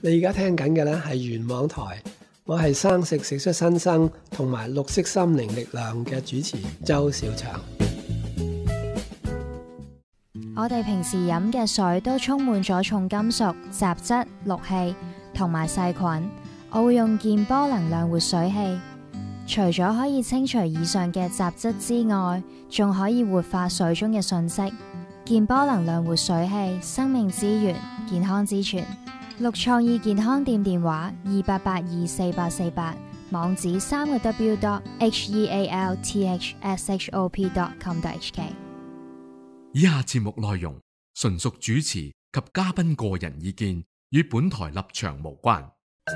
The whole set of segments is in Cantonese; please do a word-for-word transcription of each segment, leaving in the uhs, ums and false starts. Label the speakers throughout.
Speaker 1: 你而家聽緊嘅呢係原網台，我係生食食出新生同埋綠色心靈力量嘅主持周小祥。
Speaker 2: 我哋平時飲嘅水都充滿咗重金屬、雜質、氯氣同埋細菌。我會用健波能量活水器，除咗可以清除以上嘅雜質之外，仲可以活化水中嘅訊息。健波能量活水器，生命之源，健康之泉。綠創意健康店電話二八八二四八四八，網址三個 w dot h e a l t h s h o p dot com dot h k。
Speaker 3: 以下節目內容純屬主持及嘉賓個人意見，與本台立場無關。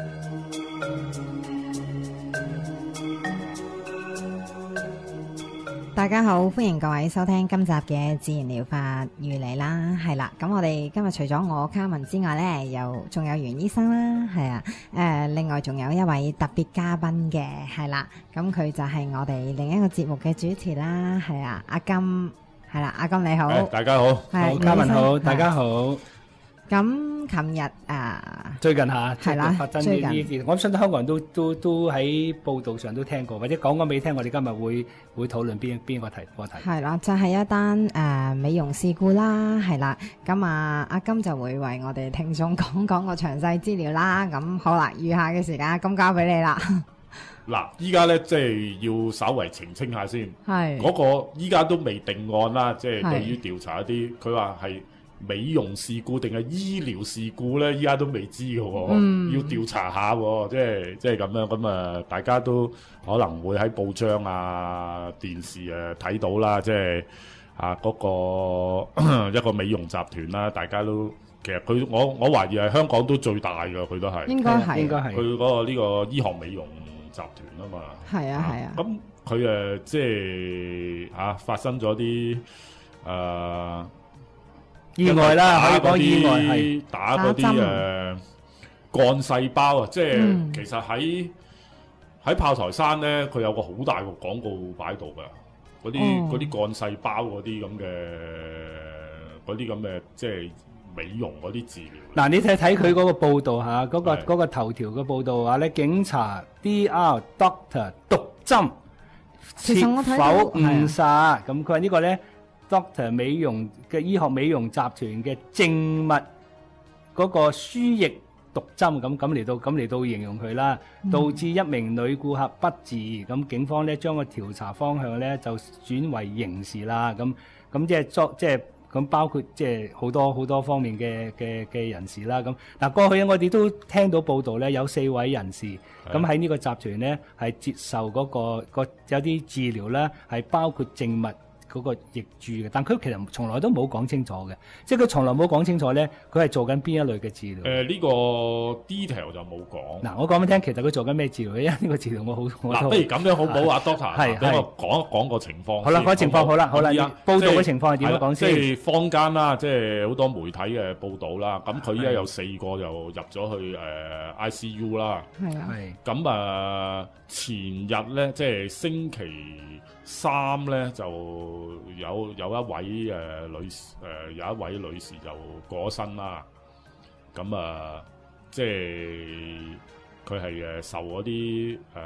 Speaker 4: 大家好，歡迎各位收聽今集嘅自然療法與你啦，係啦，咁我哋今日除咗我卡文之外呢，又仲有袁醫生啦，係啊，誒、呃，另外仲有一位特別嘉賓嘅，係啦，咁佢就係我哋另一個節目嘅主持啦，係啊，阿金，係啦，阿金你好，
Speaker 5: 大家好，
Speaker 4: 係
Speaker 1: 卡文好，大家好。
Speaker 4: 咁琴日啊，
Speaker 1: 最近嚇
Speaker 4: 係啦，
Speaker 1: 發生呢啲事，我相信香港人都都都喺報道上都聽過，或者講過未聽，我哋今日會會討論邊邊個題課題。
Speaker 4: 係啦，就係、是、一單誒、呃、美容事故啦，係啦，咁啊阿金就會為我哋聽眾講講個詳細資料啦。咁好啦，餘下嘅時間咁交俾你啦。
Speaker 5: 嗱，依家咧即係要稍為澄清下先，
Speaker 4: 係
Speaker 5: 嗰、那個依家都未定案啦，即係對於調查一啲，佢話係美容事故定係醫療事故咧，依家都未知嘅喎、嗯，要調查下喎，即係即係咁樣咁啊！大家都可能會喺報章啊、電視啊睇到啦，即係啊嗰、那個一個美容集團啦，大家都其實佢我我懷疑係香港都最大嘅，佢都係
Speaker 4: 應該係應該係
Speaker 5: 佢嗰個呢個醫學美容集團啊嘛，
Speaker 4: 係啊係啊，
Speaker 5: 咁佢誒即係啊發生咗啲誒。
Speaker 1: 意外啦，可以講意外係
Speaker 5: 打嗰啲誒幹細胞啊！即係、嗯、其實喺喺炮台山咧，佢有個好大個廣告擺度㗎，嗰啲嗰啲幹細胞嗰啲咁嘅嗰啲咁嘅即係美容嗰啲治療。嗱，你睇睇佢嗰個報導嚇，嗰、嗰個嗰個頭條嘅報導話咧，警察 D R Doctor 毒針切否誤殺，咁佢話呢個咧。Doctor 美容嘅醫學美容集團嘅靜脈嗰個輸液毒針咁咁嚟到咁嚟到形容佢啦，導致一名女顧客不治。咁警方咧將個調查方向咧就轉為刑事啦。咁咁即係作即係咁包括即係好多好多方面嘅嘅嘅人士啦。咁嗱過去我哋都聽到報道咧，有四位人士咁喺呢個集團咧係接受嗰個個有啲治療咧係包括靜脈嗰個液注嘅，但佢其實從來都冇講清楚嘅，即係佢從來冇講清楚咧，佢係做緊邊一類嘅治療。誒、呃、呢、這個 detail 就冇講。嗱，我講俾你聽，其實佢做緊咩治療？因為呢個治療我好，嗱，不如咁樣好唔好啊 ，Doctor？係，俾我講一講個情況。好啦，個情況好啦，好啦，報道嘅情況係點樣講先？即係坊間啦，即係好多媒體嘅報導啦。咁佢依家有四個就入咗去誒、呃、I C U 啦。係啊。係。咁啊、呃，前日咧，即係星期三咧就有有一位誒、呃、女士誒、呃、有一位女士就過咗身啦，咁啊即係佢係誒受嗰啲誒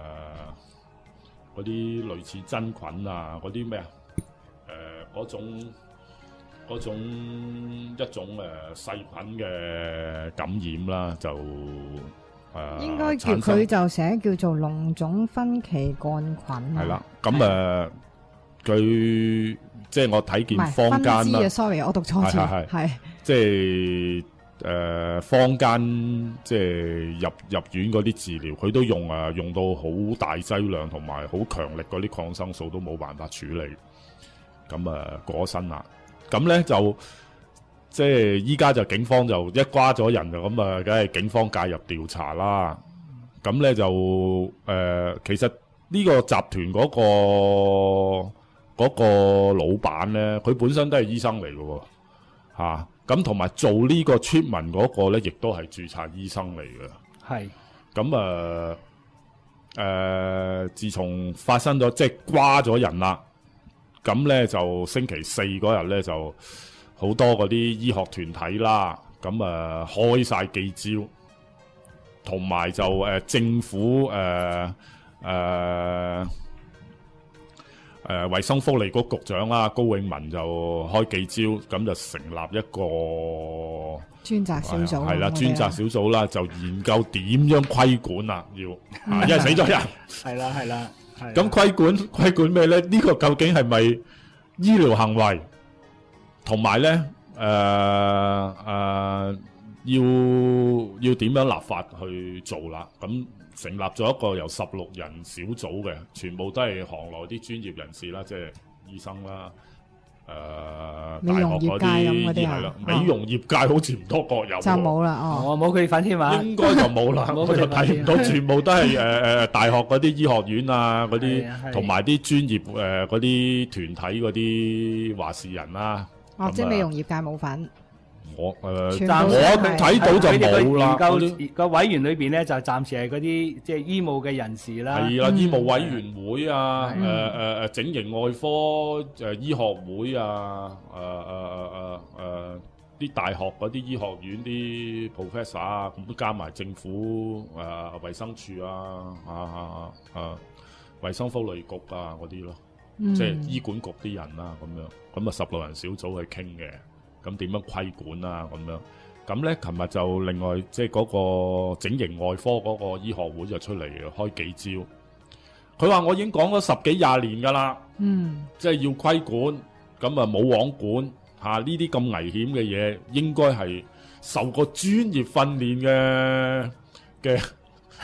Speaker 5: 嗰啲類似真菌啊嗰啲咩啊誒嗰種嗰種一種誒、呃、細菌嘅感染啦，就誒、呃、
Speaker 4: 應該叫佢就寫叫做膿腫分期桿菌。係啦，
Speaker 5: 咁誒佢即係我睇見坊間啦
Speaker 4: ，sorry， 我讀錯字，係係
Speaker 5: 即係誒、呃、坊間即係入入院嗰啲治療，佢都用啊用到好大劑量同埋好強力嗰啲抗生素都冇辦法處理，咁啊過身啦。咁咧就即係依家就警方就一瓜咗人就咁啊，梗係警方介入調查啦。咁咧就誒、呃、其實呢個集團嗰、嗰個。嗰、那個老闆咧，佢本身都係醫生嚟嘅喎，嚇咁同埋做呢個 treatment 嗰個咧，亦都係註冊醫生嚟嘅。係咁啊誒，自從發生咗即係瓜咗人啦，咁咧就星期四嗰日咧就好多嗰啲醫學團體啦，咁啊開晒記招， 同埋就誒、呃、政府誒誒誒衞生福利局局長啦，高永文就開記招，咁就成立一個
Speaker 4: 專責小組
Speaker 5: 係啦，
Speaker 4: 我哋
Speaker 5: 專責小組啦，就研究點樣規管啊，要啊，因為死咗人。
Speaker 6: 係啦係啦，
Speaker 5: 咁規管規管咩咧？呢、這個究竟係咪醫療行為？同埋咧，誒、呃、誒、呃，要要點樣立法去做啦？咁成立咗一個由十六人小組嘅，全部都係行內啲專業人士啦，即係醫生啦。誒、呃，
Speaker 4: 美容業界咁嗰啲啊
Speaker 5: 係啦，美容業界好似唔多國有，
Speaker 4: 就冇啦哦。
Speaker 6: 我冇佢份添嘛，
Speaker 5: 應該就冇啦，我就睇唔到，全部都係誒誒大學嗰啲醫學院啊，嗰啲同埋啲專業誒嗰啲團體嗰啲話事人啦。
Speaker 4: 哦，即係美容業界冇份。
Speaker 5: 我誒，
Speaker 6: 暫時
Speaker 5: 我睇到就冇啦。
Speaker 6: 佢哋個研究個委員裏邊咧，就暫時係嗰啲即係醫務嘅人士啦。
Speaker 5: 係啦，醫務委員會啊，誒誒誒整形外科誒醫學會啊，誒誒誒誒誒啲大學嗰啲醫學院啲 professor 啊，咁都加埋政府誒衛生署啊，啊啊啊衛生福利局啊嗰啲咯，即係醫管局啲人啦咁樣，咁啊十六人小組去傾嘅。咁點樣規管啊？咁樣咁咧，琴日就另外即係嗰個整形外科嗰個醫學會就出嚟開幾招。佢話我已經講咗十幾廿年㗎啦，
Speaker 4: 嗯，
Speaker 5: 即係要規管，咁啊冇網管嚇呢啲咁危險嘅嘢，應該係受過專業訓練嘅嘅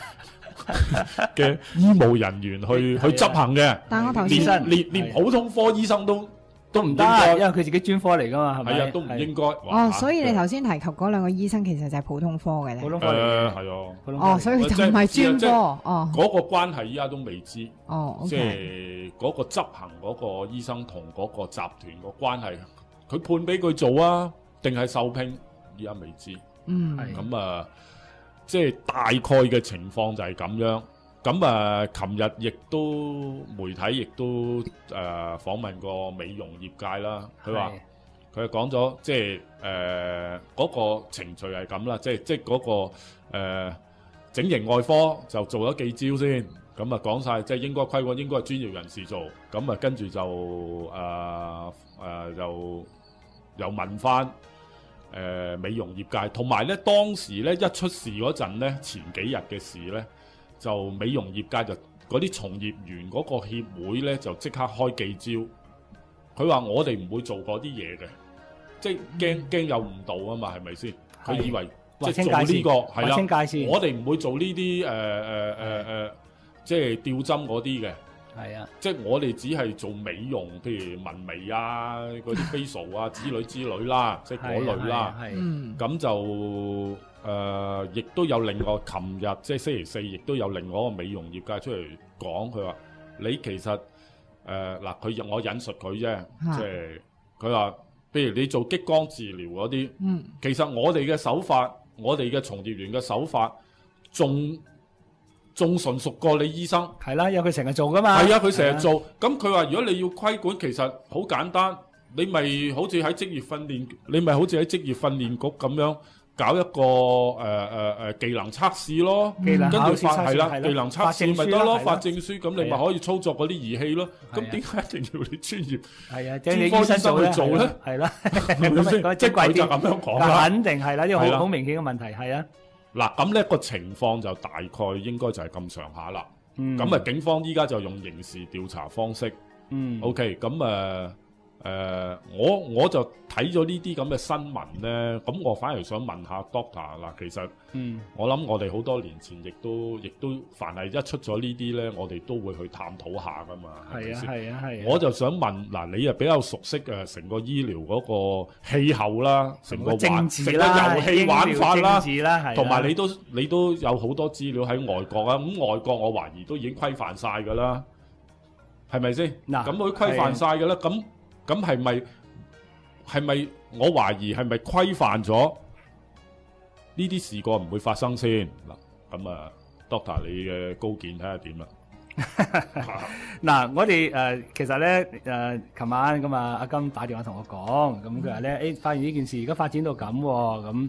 Speaker 5: 嘅醫務人員去去執行嘅。
Speaker 4: 但我頭先
Speaker 5: 連連連普通科醫生都。
Speaker 6: 都唔得，因為佢自己專科嚟噶嘛，係咪？
Speaker 5: 係啊，都唔應該。
Speaker 4: 哦，所以你頭先提及嗰兩個醫生其實就係普通科嘅咧。
Speaker 6: 普通科嚟嘅，
Speaker 5: 係啊。
Speaker 4: 哦，所以就唔係專科。哦。
Speaker 5: 嗰個關係依家都未知。
Speaker 4: 哦。
Speaker 5: 即係嗰個執行嗰個醫生同嗰個集團個關係，佢判俾佢做啊，定係受聘？依家未知。
Speaker 4: 嗯。
Speaker 5: 咁啊，即係大概嘅情況就係咁樣。咁啊，琴日亦都媒體亦都誒、呃、訪問過美容業界啦。佢話佢係講咗，即係誒嗰個程序係咁啦，即係即係、那、嗰個、呃、整形外科就做咗幾招先，咁啊講晒，即係應該規管應該係專業人士做，咁啊跟住就誒誒又又問翻誒、呃、美容業界，同埋咧當時咧一出事嗰陣咧，前幾日嘅事咧。就美容業界就嗰啲從業員嗰個協會咧，就即刻開記招。佢話我哋唔會做嗰啲嘢嘅，即係驚驚有誤導啊嘛，係咪先？佢以為即係做呢個係啦，我哋唔會做呢啲誒誒誒誒，即係吊針嗰啲嘅。
Speaker 6: 係啊，即
Speaker 5: 係我哋只係做美容，譬如紋眉啊、嗰啲 facial 啊之類之類啦，即係嗰類啦。咁就誒，亦都有另外，琴日即係星期四，亦都有另外一個美容業界出嚟講，佢話你其實誒嗱，佢、呃、我引述佢啫，即係佢話，譬如你做激光治療嗰啲，嗯，其實我哋嘅手法，我哋嘅從業員嘅手法，仲仲純熟過你醫生，
Speaker 6: 係啦，因為佢成日做噶嘛。係
Speaker 5: 啊，佢成日做。咁佢話如果你要規管，其實好簡單，你咪好似喺職業訓練，你咪好似喺職業訓練局咁樣搞一個誒誒誒技能測試咯。
Speaker 6: 技能考試
Speaker 5: 係啦，技能測試咪得咯，發證書，咁你咪可以操作嗰啲儀器咯。咁點解一定要你專業？
Speaker 6: 係啊，
Speaker 5: 專科醫生去做咧？
Speaker 6: 係啦，
Speaker 5: 即係佢就咁樣講啦。
Speaker 6: 肯定係啦，呢個好好明顯嘅問題係啊。
Speaker 5: 嗱，咁呢個情況就大概應該就係咁上下啦。咁啊、嗯，警方依家就用刑事調查方式。嗯，OK，咁誒誒，我我就睇咗呢啲咁嘅新聞咧，咁我反而想問下 Doctor 嗱，其實，嗯，我諗我哋好多年前亦都亦都，凡係一出咗呢啲咧，我哋都會去探討下噶嘛。
Speaker 6: 係啊，係啊，係啊。我
Speaker 5: 就想問嗱，你又比較熟悉誒成個醫療嗰個氣候啦，成個玩成個遊戲玩法啦，同埋你都你都有好多資料喺外國啊，咁外國我懷疑都已經規範晒㗎啦，係咪先？嗱，咁佢規範晒㗎啦，咁。咁係咪係咪我懷疑係咪規範咗呢啲事過唔會發生先嗱？咁啊 ，Doctor 你嘅高見睇下點啦。
Speaker 6: 嗱，我哋誒、呃、其實咧誒，琴、呃、晚咁啊，阿金打電話同我講，咁佢話咧誒，發現呢件事而家發展到咁、哦，咁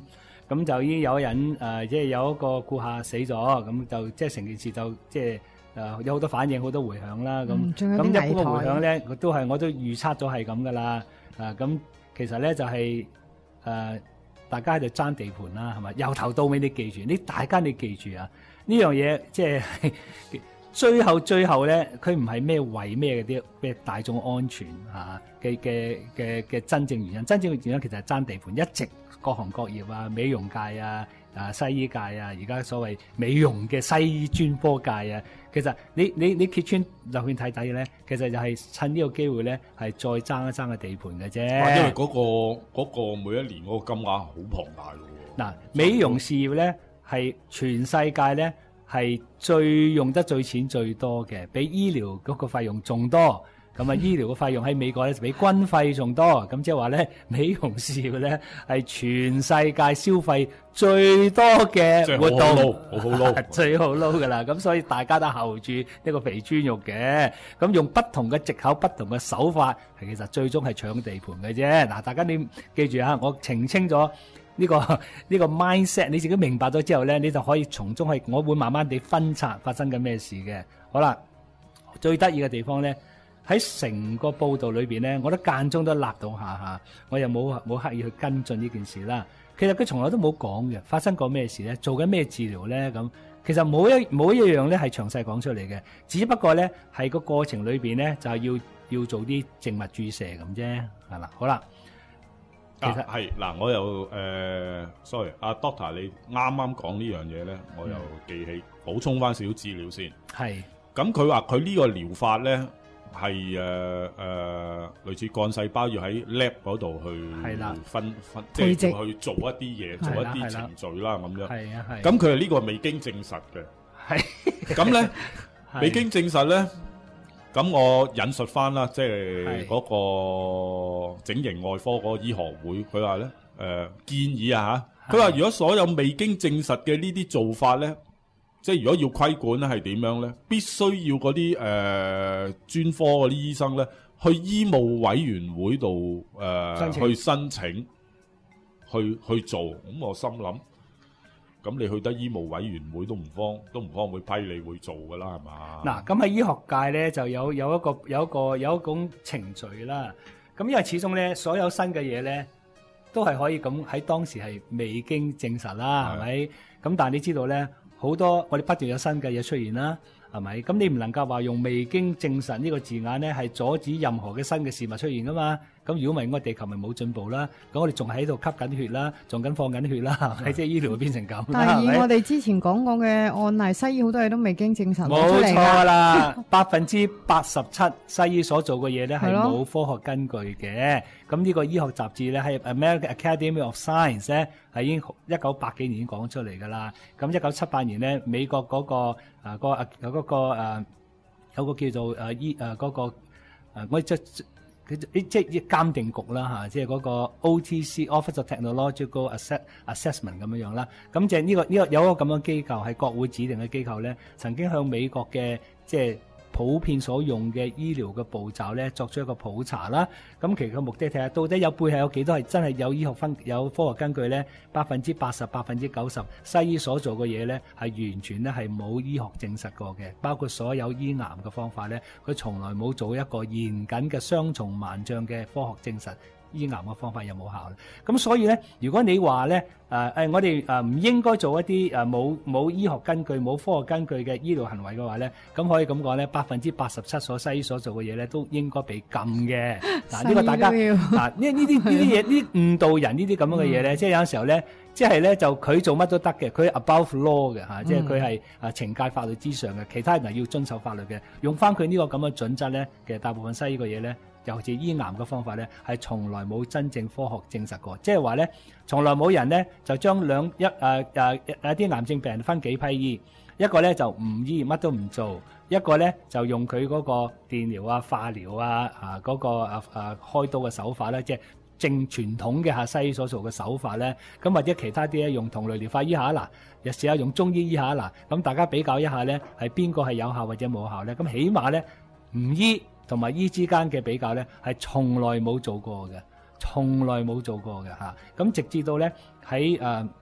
Speaker 6: 咁就已經有人誒，即、呃、係、就是、有一個顧客死咗，咁就即係成件事就即係誒有好多反應，好多迴響啦。咁咁、嗯、一般嘅迴響咧，都係我都預測咗係咁噶啦。啊，咁其實咧就係、是、誒、呃、大家喺度爭地盤啦，係咪？由頭到尾你記住，你大家你記住啊，呢樣嘢即係最後最後咧，佢唔係咩為咩嗰啲咩大眾安全嚇嘅嘅嘅嘅真正原因，真正嘅原因其實係爭地盤，一直。各行各業啊，美容界啊，啊西醫界啊，而家所謂美容嘅西醫專科界啊，其實你你你揭穿就去睇睇咧，其實就係趁呢個機會咧，係再爭一爭嘅地盤嘅啫。
Speaker 5: 因為嗰個嗰個每一年嗰個金額好龐大嘅喎。嗱，
Speaker 6: 美容事業咧係全世界咧係最用得最錢最多嘅，比醫療嗰個費用仲多。咁啊，醫療嘅費用喺美國咧比軍費仲多，咁即係話咧，美容事業咧係全世界消費最多嘅活動，
Speaker 5: 好好撈，
Speaker 6: 最好撈噶啦。咁所以大家都候住呢個肥豬肉嘅，咁用不同嘅藉口、不同嘅手法，係其實最終係搶地盤嘅啫。嗱，大家你記住啊，我澄清咗呢個呢個 mindset，你自己明白咗之後咧，你就可以從中係，我會慢慢地分拆發生緊咩事嘅。好啦，最得意嘅地方咧。喺成個報道裏邊咧，我都間中都立到下下，我又冇冇刻意去跟進呢件事啦。其實佢從來都冇講嘅，發生過咩事咧，做緊咩治療咧咁。其實冇一冇一樣咧係詳細講出嚟嘅，只不過咧係個過程裏邊咧就係要要做啲靜脈注射咁啫，係啦。好啦，
Speaker 5: 其實係嗱、啊，我又誒、呃、sorry，阿、啊、Doctor 你啱啱講呢樣嘢咧，我又記起補、嗯、充翻少少資料先。係，咁佢話佢呢個療法咧。係誒誒，類似幹細胞要喺 lab 嗰度去分分，即係去做一啲嘢，做一啲程序啦咁樣。係啊係。咁佢係呢個未經證實嘅。係。咁咧，未經證實咧，咁我引述翻啦，即係嗰個整形外科嗰個醫學會，佢話咧誒建議啊嚇，佢話如果所有未經證實嘅呢啲做法咧。即係如果要規管咧，係點樣咧？必須要嗰啲誒專科嗰啲醫生咧，去醫務委員會度誒、呃、去申請，去去做。咁我心諗，咁你去得醫務委員會都唔方，都唔方會批你會做噶啦，係嘛？嗱，咁喺醫學界咧就有有一個有一個有一種程序啦。咁因為始終咧，所有新嘅嘢咧，都係可以咁喺當時係未經證實啦，係咪？咁但係你知道咧。好多我哋不斷有新嘅嘢出現啦，係咪？咁你唔能夠話用未經證實呢個字眼咧，係阻止任何嘅新嘅事物出現噶嘛？咁如果唔係，我地球咪冇進步啦。咁我哋仲喺度吸緊血啦，仲緊放緊血啦，係咪？即係醫療會變成咁。
Speaker 4: 但係以我哋之前講過嘅案例，西醫好多嘢都未經證實。
Speaker 6: 冇錯啦，百分之八十七西醫所做嘅嘢咧係冇科學根據嘅。咁呢個醫學雜誌咧係 American Academy of Science 咧係已經一九八幾年已經講出嚟㗎啦。咁一九七八年咧，美國嗰個啊個啊有嗰個誒有個叫做誒醫誒嗰個誒我即佢即係鑑定局啦嚇，即係嗰個 O T C Office of Technological Assess Assessment 咁樣樣啦。咁即係呢個呢個有一個咁樣機構係國會指定嘅機構咧，曾經向美國嘅即係普遍所用嘅醫療嘅步驟咧作出一個普查啦。咁其實個目的睇下到底有背後有幾多係真係有醫學分有科學根據咧？百分之八十、百分之九十西醫所做嘅嘢咧係完全咧係冇醫學證實過嘅，包括所有醫癌嘅方法咧，佢從來冇做一個嚴謹嘅雙重盲障嘅科學證實。醫癌嘅方法有冇效咧？咁所以咧，如果你話咧，誒、呃、誒，我哋誒唔應該做一啲誒冇冇醫學根據、冇科學根據嘅醫療行為嘅話咧，咁可以咁講咧，百分之八十七所西醫所做嘅嘢咧，都應該被禁嘅。嗱，呢個大家嗱呢呢啲呢啲嘢，呢誤導人呢啲咁樣嘅嘢咧，即係有時候咧，即係咧就佢做乜都得嘅，佢 above law 嘅嚇，即係佢係啊懲戒法律之上嘅，其他人係要遵守法律嘅。用翻佢呢個咁嘅準則咧，其實大部分西醫嘅嘢咧。尤其是醫癌嘅方法咧，係從來冇真正科學證實過。即係話咧，從來冇人咧就將兩一誒誒一啲癌症病人分幾批醫，一個咧就唔醫乜都唔做，一個咧就用佢嗰個電療啊、化療啊啊嗰、嗰個啊啊開刀嘅手法咧，即係正傳統嘅下西醫所做嘅手法咧。咁或者其他啲咧用同類療法醫下嗱，又試下用中醫醫下嗱，咁大家比較一下咧，係邊個係有效或者冇效咧？咁起碼咧唔醫同埋醫之間嘅比較咧，係從來冇做過嘅，從來冇做過嘅嚇。咁直至到咧喺誒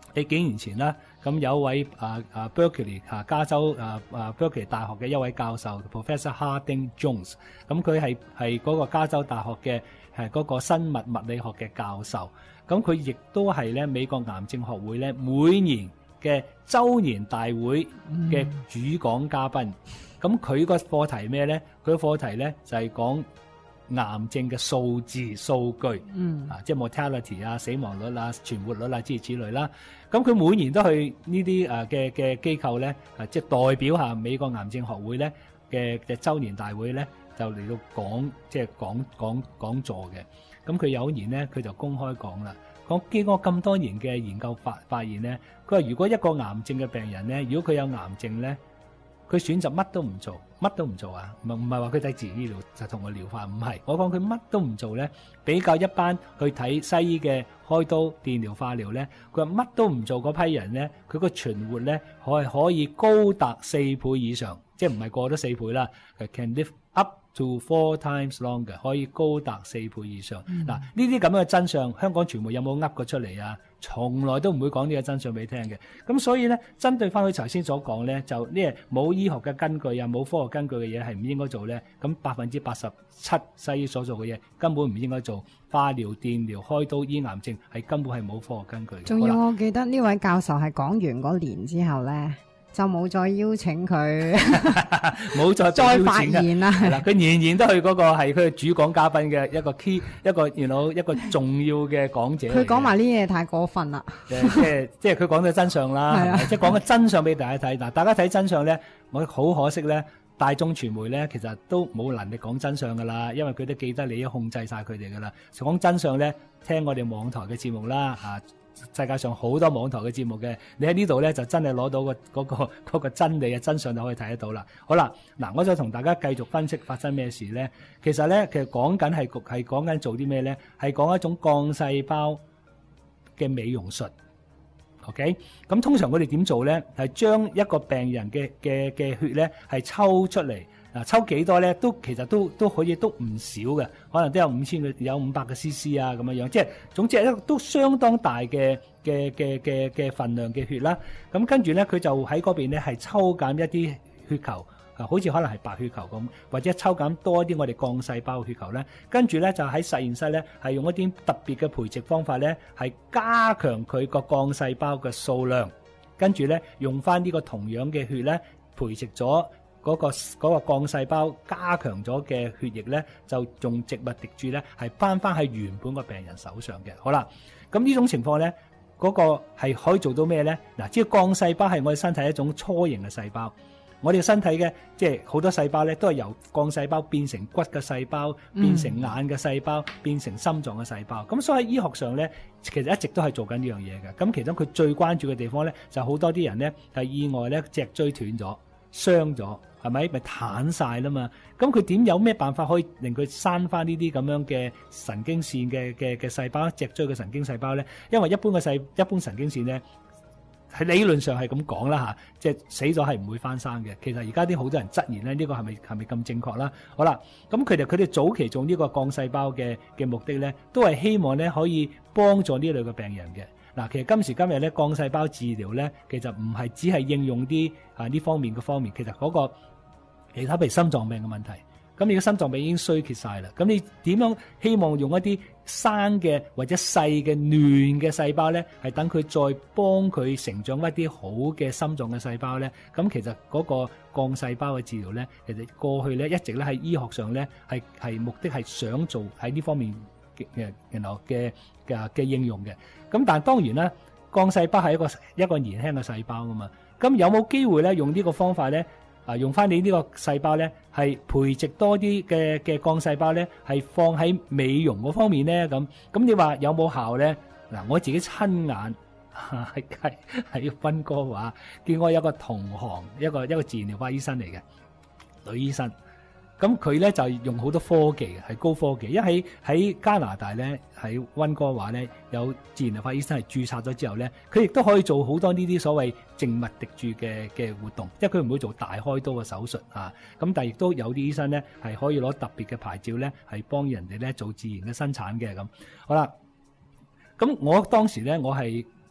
Speaker 6: 喺幾年前啦，咁有一位啊啊 Berkeley 啊加州啊啊 Berkeley 大學嘅一位教授 Professor Harding Jones，咁佢係係嗰個加州大學嘅係嗰個生物物理學嘅教授，咁佢亦都係咧美國癌症學會咧每年嘅周年大會嘅主講嘉賓。咁佢個課題咩咧？佢個課題咧就係講癌症嘅數字數據，嗯啊，即係 mortality 啊、死亡率啊、存活率啊諸如此類啦。咁佢每年都去呢啲誒嘅嘅機構咧，啊，即係代表下美國癌症學會咧嘅嘅週年大會咧，就嚟到講即係講講講座嘅。咁佢有一年咧，佢就公開講啦，講經過咁多年嘅研究發發現咧，佢話如果一個癌症嘅病人咧，如果佢有癌症咧，佢選擇乜都唔做，乜都唔做啊！唔唔係話佢睇自然醫療就同佢療法，唔係。我講佢乜都唔做咧，比較一般去睇西醫嘅開刀、電療、化療咧，佢話乜都唔做嗰批人咧，佢個存活咧可係可以高達四倍以上，即係唔係過咗四倍啦，佢 can live up to four times longer， 可以高達四倍以上。嗱，呢啲咁嘅真相，香港傳媒有冇噏過出嚟啊？從來都唔會講呢個真相俾你聽嘅。咁所以咧，針對翻佢頭先所講咧，就呢冇醫學嘅根據啊，冇科學根據嘅嘢係唔應該做咧。咁百分之八十七西醫所做嘅嘢根本唔應該做，化療、電療、開刀醫癌症係根本係冇科學根據嘅。
Speaker 4: 仲要我記得呢位教授係講完嗰年之後咧，就冇再邀請佢，
Speaker 6: 冇再
Speaker 4: 再發言啦。
Speaker 6: 係啦，佢年年都去嗰個係佢主講嘉賓嘅一個 key 一個原來一個重要嘅講者。
Speaker 4: 佢講埋呢嘢太過分啦。
Speaker 6: 誒，即係即係佢講咗真相啦，係咪？即係講嘅真相俾大家睇。嗱，大家睇真相咧，我好可惜咧，大眾傳媒咧其實都冇能力講真相噶啦，因為佢都記得你都控制晒佢哋噶啦。講真相咧，聽我哋網台嘅節目啦，啊。世界上好多網台嘅節目嘅，你喺呢度咧就真係攞到個嗰個嗰個真理嘅真相就可以睇得到啦。好啦，嗱，我就同大家繼續分析發生咩事咧。其實咧，其實講緊係係講緊做啲咩咧？係講一種幹細胞嘅美容術。OK，咁通常我哋點做咧？係將一個病人嘅嘅嘅血咧係抽出嚟。嗱，抽幾多咧？都其實都都可以都唔少嘅，可能都有五千個，有五百個 C C 啊咁樣樣，即係總之係一個都相當大嘅嘅嘅嘅嘅份量嘅血啦。咁跟住咧，佢就喺嗰邊咧係抽減一啲血球，啊，好似可能係白血球咁，或者抽減多啲我哋幹細胞嘅血球咧。跟住咧就喺實驗室咧係用一啲特別嘅培植方法咧，係加強佢個幹細胞嘅數量。跟住咧用翻呢個同樣嘅血咧培植咗。嗰、那個嗰、那個幹細胞加強咗嘅血液咧，就用植物滴注咧，係翻翻喺原本個病人手上嘅。好啦，咁呢種情況咧，嗰、那個係可以做到咩咧？嗱，即係幹細胞係我哋身體一種初型嘅細胞。我哋身體嘅即係好多細胞咧，都係由幹細胞變成骨嘅細胞，變成眼嘅細胞，變成心臟嘅細胞。咁、嗯、所以喺醫學上咧，其實一直都係做緊呢樣嘢嘅。咁其中佢最關注嘅地方咧，就好多啲人咧係意外咧脊椎斷咗。傷咗係咪咪癱晒啦嘛？咁佢點有咩辦法可以令佢生翻呢啲咁樣嘅神經線嘅嘅嘅細胞，脊椎嘅神經細胞咧？因為一般嘅細一般神經線咧，喺理論上係咁講啦嚇，即係死咗係唔會翻生嘅。其實而家啲好多人質疑咧，呢個係咪係咪咁正確啦？好啦，咁佢哋佢哋早期做呢個幹細胞嘅嘅目的咧，都係希望咧可以幫助呢類嘅病人嘅。嗱，其實今時今日咧，幹細胞治療咧，其實唔係只係應用啲啊呢方面嘅方面，其實嗰個其他譬如心臟病嘅問題，咁你嘅心臟病已經衰竭晒啦，咁你點樣希望用一啲生嘅或者細嘅嫩嘅細胞咧，係等佢再幫佢成長一啲好嘅心臟嘅細胞咧？咁其實嗰個幹細胞嘅治療咧，其實過去咧一直咧喺醫學上咧係係目的係想做喺呢方面嘅然後嘅嘅嘅應用嘅。咁但係當然啦，幹細胞係一個一個年輕嘅細胞㗎嘛。咁有冇機會咧用呢個方法咧？啊，用翻你呢個細胞咧，係培植多啲嘅嘅幹細胞咧，係放喺美容嗰方面咧？咁咁你話有冇效咧？嗱，我自己親眼係係喺溫哥華見過有個同行，一個一個自然療法醫生嚟嘅女醫生。咁佢咧就用好多科技嘅，係高科技。因為喺喺加拿大咧，喺溫哥華咧有自然療法醫生係註冊咗之後咧，佢亦都可以做好多呢啲所謂靜脈滴注嘅嘅活動，即係佢唔會做大開刀嘅手術啊。咁但係亦都有啲醫生咧係可以攞特別嘅牌照咧，係幫人哋咧做自然嘅生產嘅咁。好啦，咁我當時咧我係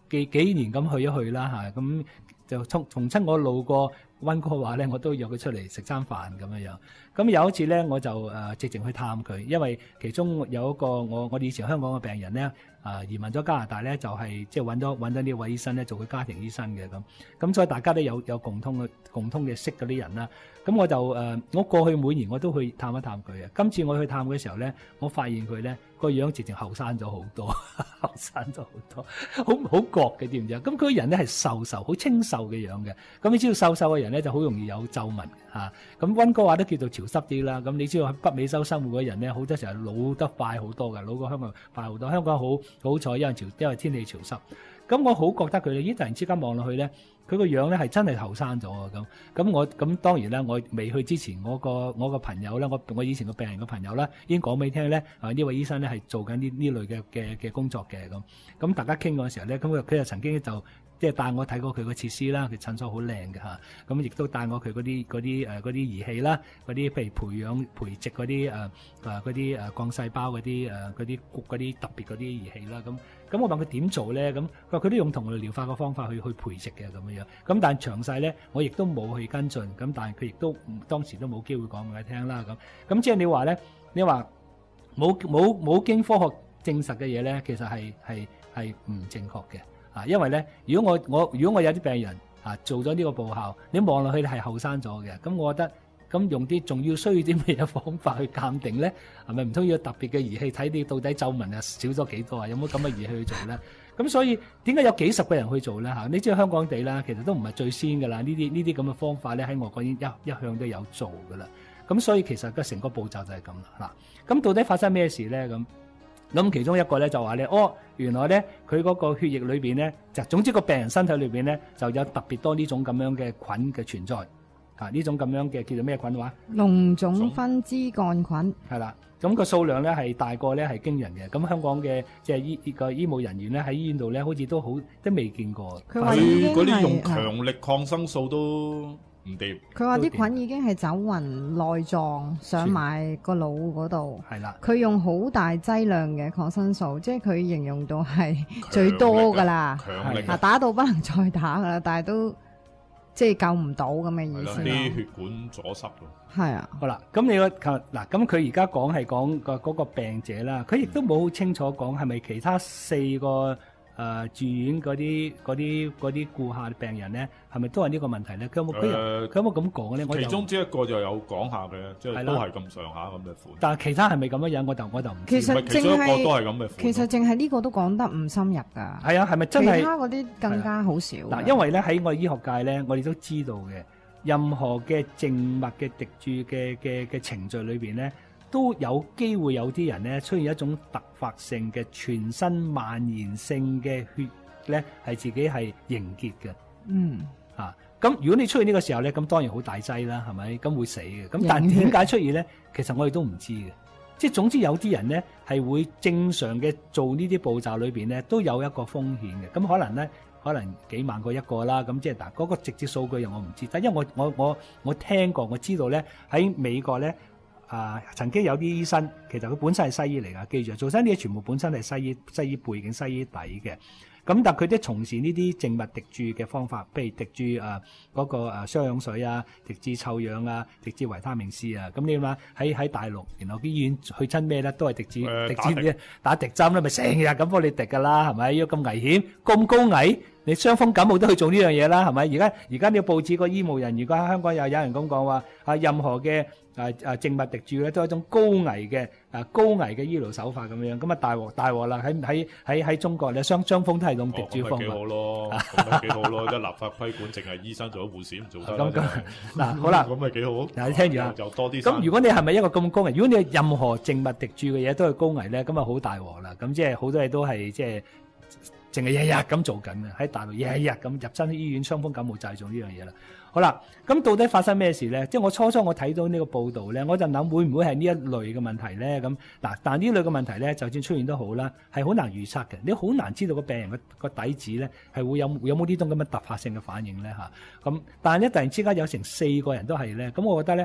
Speaker 6: 幾幾年咁去一去啦嚇，咁、啊、就從從親我路過溫哥華咧，我都約佢出嚟食餐飯咁樣樣。咁有一次咧，我就誒、呃、直情去探佢，因為其中有一個我我哋以前香港嘅病人咧，啊、呃、移民咗加拿大咧，就係即係揾咗揾咗呢位醫生咧做佢家庭醫生嘅咁。咁所以大家都有有共通嘅共通嘅識嗰啲人啦。咁我就誒、呃，我過去每年我都去探一探佢嘅。今次我去探佢嘅時候咧，我發現佢咧個樣直情後生咗好多，後生咗好多，好好覺嘅，知唔知啊？咁佢個人咧係瘦瘦，好清秀嘅樣嘅。咁你知道瘦瘦嘅人咧就好容易有皺紋嚇。咁溫哥華都叫做潮濕啲啦。咁你知道喺北美洲生活嘅人咧，好多時候老得快好多嘅，老過香港快好多。香港好好彩，因為潮因為天氣潮濕。咁我好覺得佢咧，咦！突然之間望落去咧，佢個樣咧係真係後生咗啊！咁咁我咁當然啦，我未去之前，我個我個朋友咧，我我以前個病人嘅朋友啦，已經講俾你聽咧，啊呢位醫生咧係做緊呢呢類嘅嘅嘅工作嘅咁。咁大家傾嗰陣時候咧，咁佢佢就曾經就即係帶我睇過佢個設施啦，佢診所好靚嘅嚇。咁亦都帶我佢嗰啲嗰啲誒嗰啲儀器啦，嗰啲譬如培養培植嗰啲誒誒嗰啲誒幹細胞嗰啲誒嗰啲嗰啲特別嗰啲儀器啦咁。咁我問佢點做咧？咁佢話佢都用同類療法嘅方法去去培植嘅咁樣樣。咁但係詳細咧，我亦都冇去跟進。咁但係佢亦都當時都冇機會講俾佢聽啦。咁咁即係你話咧，你話冇冇冇經科學證實嘅嘢咧，其實係係係唔正確嘅啊！因為咧，如果我我如果我有啲病人啊做咗呢個步驟，你望落去係後生咗嘅，咁我覺得。咁用啲仲要需要啲咩方法去鑑定咧？係咪唔通要特別嘅儀器睇你到底皺紋啊少咗幾多啊？有冇咁嘅儀器去做咧？咁所以點解有幾十個人去做咧？嚇，你知道香港地啦，其實都唔係最先㗎啦。呢啲呢啲咁嘅方法咧，喺外國已經一一向都有做㗎啦。咁所以其實個成個步驟就係咁啦。嗱，咁到底發生咩事咧？咁咁其中一個咧就話咧，哦，原來咧佢嗰個血液裏邊咧，就總之個病人身體裏邊咧就有特別多呢種咁樣嘅菌嘅存在。啊！呢種咁樣嘅叫做咩菌話？
Speaker 4: 龍種分支桿菌
Speaker 6: 係啦，咁個數量咧係大過咧係驚人嘅。咁香港嘅即係醫個醫務人員咧喺醫院度咧，好似都好都未見過。
Speaker 4: 佢話已經係
Speaker 5: 嗰啲用強力抗生素都唔掂。
Speaker 4: 佢話啲菌已經係走勻內臟上埋個腦嗰度。
Speaker 6: 係啦，
Speaker 4: 佢用好大劑量嘅抗生素，即係佢形容到係最多㗎啦。
Speaker 5: 強力
Speaker 4: 啊，打到不能再打㗎啦，但係都。即係救唔到咁嘅意思咯。
Speaker 5: 啲血管阻塞咯。
Speaker 4: 係啊。
Speaker 6: 好啦，咁你個嗱，咁佢而家講係講個嗰個病者啦，佢亦都冇好清楚講係咪其他四個誒、呃、住院嗰啲嗰啲嗰啲顧客病人咧，係咪都係呢個問題咧？佢有冇佢有佢有冇咁講咧？
Speaker 5: 其中之一個就有講下嘅，即係都係咁上下咁嘅款。
Speaker 6: 但係其他係咪咁樣樣？我就我就唔知。
Speaker 4: 其實
Speaker 5: 其中一個都係咁嘅款。
Speaker 4: 其實淨係呢個都講得唔深入㗎。
Speaker 6: 係啊，係咪真係？
Speaker 4: 其他嗰啲更加好少。
Speaker 6: 嗱，因為咧喺我哋醫學界咧，我哋都知道嘅，任何嘅靜脈嘅滴注嘅嘅嘅程序裏邊咧，都有機會有啲人咧出現一種突發性嘅全身蔓延性嘅血咧，係自己係凝結嘅。
Speaker 4: 嗯。
Speaker 6: 啊，咁如果你出現呢個時候咧，咁當然好大劑啦，係咪？咁會死嘅。咁但係點解出現咧？其實我哋都唔知嘅。即係總之有啲人咧係會正常嘅做呢啲步驟裏邊咧，都有一個風險嘅。咁可能咧，可能幾萬個一個啦。咁即係嗱，嗰個直接數據又我唔知。但因為我我我我聽過，我知道咧喺美國咧啊，曾經有啲醫生其實佢本身係西醫嚟㗎，記住做親啲嘢全部本身係西醫西醫背景、西醫底嘅。咁但佢都從事呢啲靜脈滴注嘅方法，譬如滴注誒嗰、呃那個誒雙氧水啊、滴注臭氧啊、滴注維他命 C 啊。咁你諗下喺喺大陸，然後啲醫院去親咩咧，都係滴注、呃、滴注嘅打滴針啦，咪成日咁幫你滴㗎啦，係咪？要咁危險咁高危，你傷風感冒都去做呢樣嘢啦，係咪？而家而家你報紙個醫務人，如果喺香港又有人咁講話啊，任何嘅誒誒靜脈滴注咧，都係一種高危嘅誒、啊、高危嘅醫療手法咁樣，咁啊大鑊大鑊啦！喺喺喺喺中國咧，傷傷風都係用滴注方法。
Speaker 5: 咁咪幾好咯？咁咪幾好咯？即係立法規管，淨係醫生做咗護士唔做得。咁咁
Speaker 6: 嗱，好啦，
Speaker 5: 咁咪幾好？
Speaker 6: 嗱，你聽住啊，
Speaker 5: 就多啲。
Speaker 6: 咁如果你係咪一個咁高危？如果你任何靜脈滴注嘅嘢都係高危咧，咁啊好大鑊啦！咁即係好多嘢都係即係淨係日日咁做緊嘅，喺大陸日日咁入親醫院，傷風感冒就係做呢樣嘢啦。好啦，咁到底發生咩事咧？即係我初初我睇到呢個報導咧，我就諗會唔會係呢一類嘅問題咧？咁嗱，但係呢類嘅問題咧，就算出現都好啦，係好難預測嘅。你好難知道個病人個個底子咧係會有有冇呢種咁嘅突發性嘅反應咧嚇。咁但係咧突然之間有成四個人都係咧，咁我覺得咧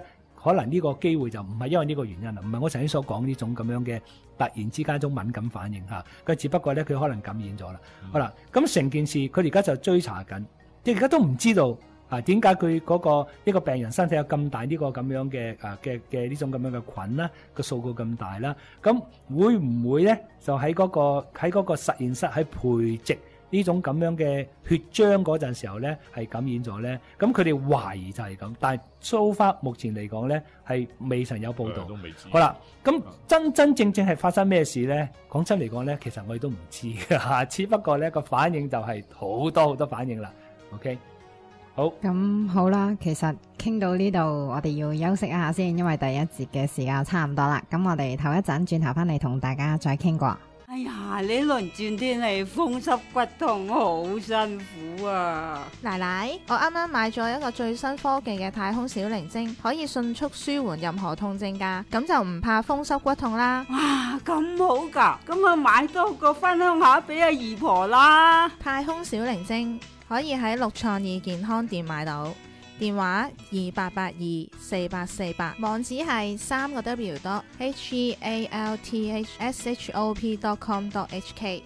Speaker 6: 可能呢個機會就唔係因為呢個原因啦，唔係我頭先所講呢種咁樣嘅突然之間一種敏感反應嚇，佢只不過咧佢可能感染咗啦。嗯、好啦，咁成件事佢哋而家就追查緊，即係而家都唔知道啊點解佢嗰個一個病人身體有咁大呢個咁樣嘅啊嘅嘅呢種咁樣嘅菌啦，個數據咁大啦，咁會唔會咧就喺嗰、嗰個喺嗰個實驗室喺培植呢種咁樣嘅血漿嗰陣時候咧，係感染咗咧。咁佢哋懷疑就係咁，但係 so far 目前嚟講咧，係未曾有報導。
Speaker 5: 都未知。
Speaker 6: 好啦，咁真真正正係發生咩事咧？講真嚟講咧，其實我哋都唔知嘅，只不過咧個反應就係好多好多反應啦。OK， 好。
Speaker 4: 咁好啦，其實傾到呢度，我哋要休息一下先，因為第一節嘅時間差唔多啦。咁我哋唞一陣，轉頭翻嚟同大家再傾過。
Speaker 7: 哎呀，呢輪轉天氣風濕骨痛，好辛苦啊！
Speaker 8: 奶奶，我啱啱買咗一個最新科技嘅太空小靈精，可以迅速舒緩任何痛症噶，咁就唔怕風濕骨痛啦。
Speaker 7: 哇，咁好噶，咁啊買多個分享下俾阿姨婆啦。
Speaker 8: 太空小靈精可以喺六創意健康店買到。電話二八八二四八四八，網址係三個 W dot H E A L T H S H O P dot com dot H K。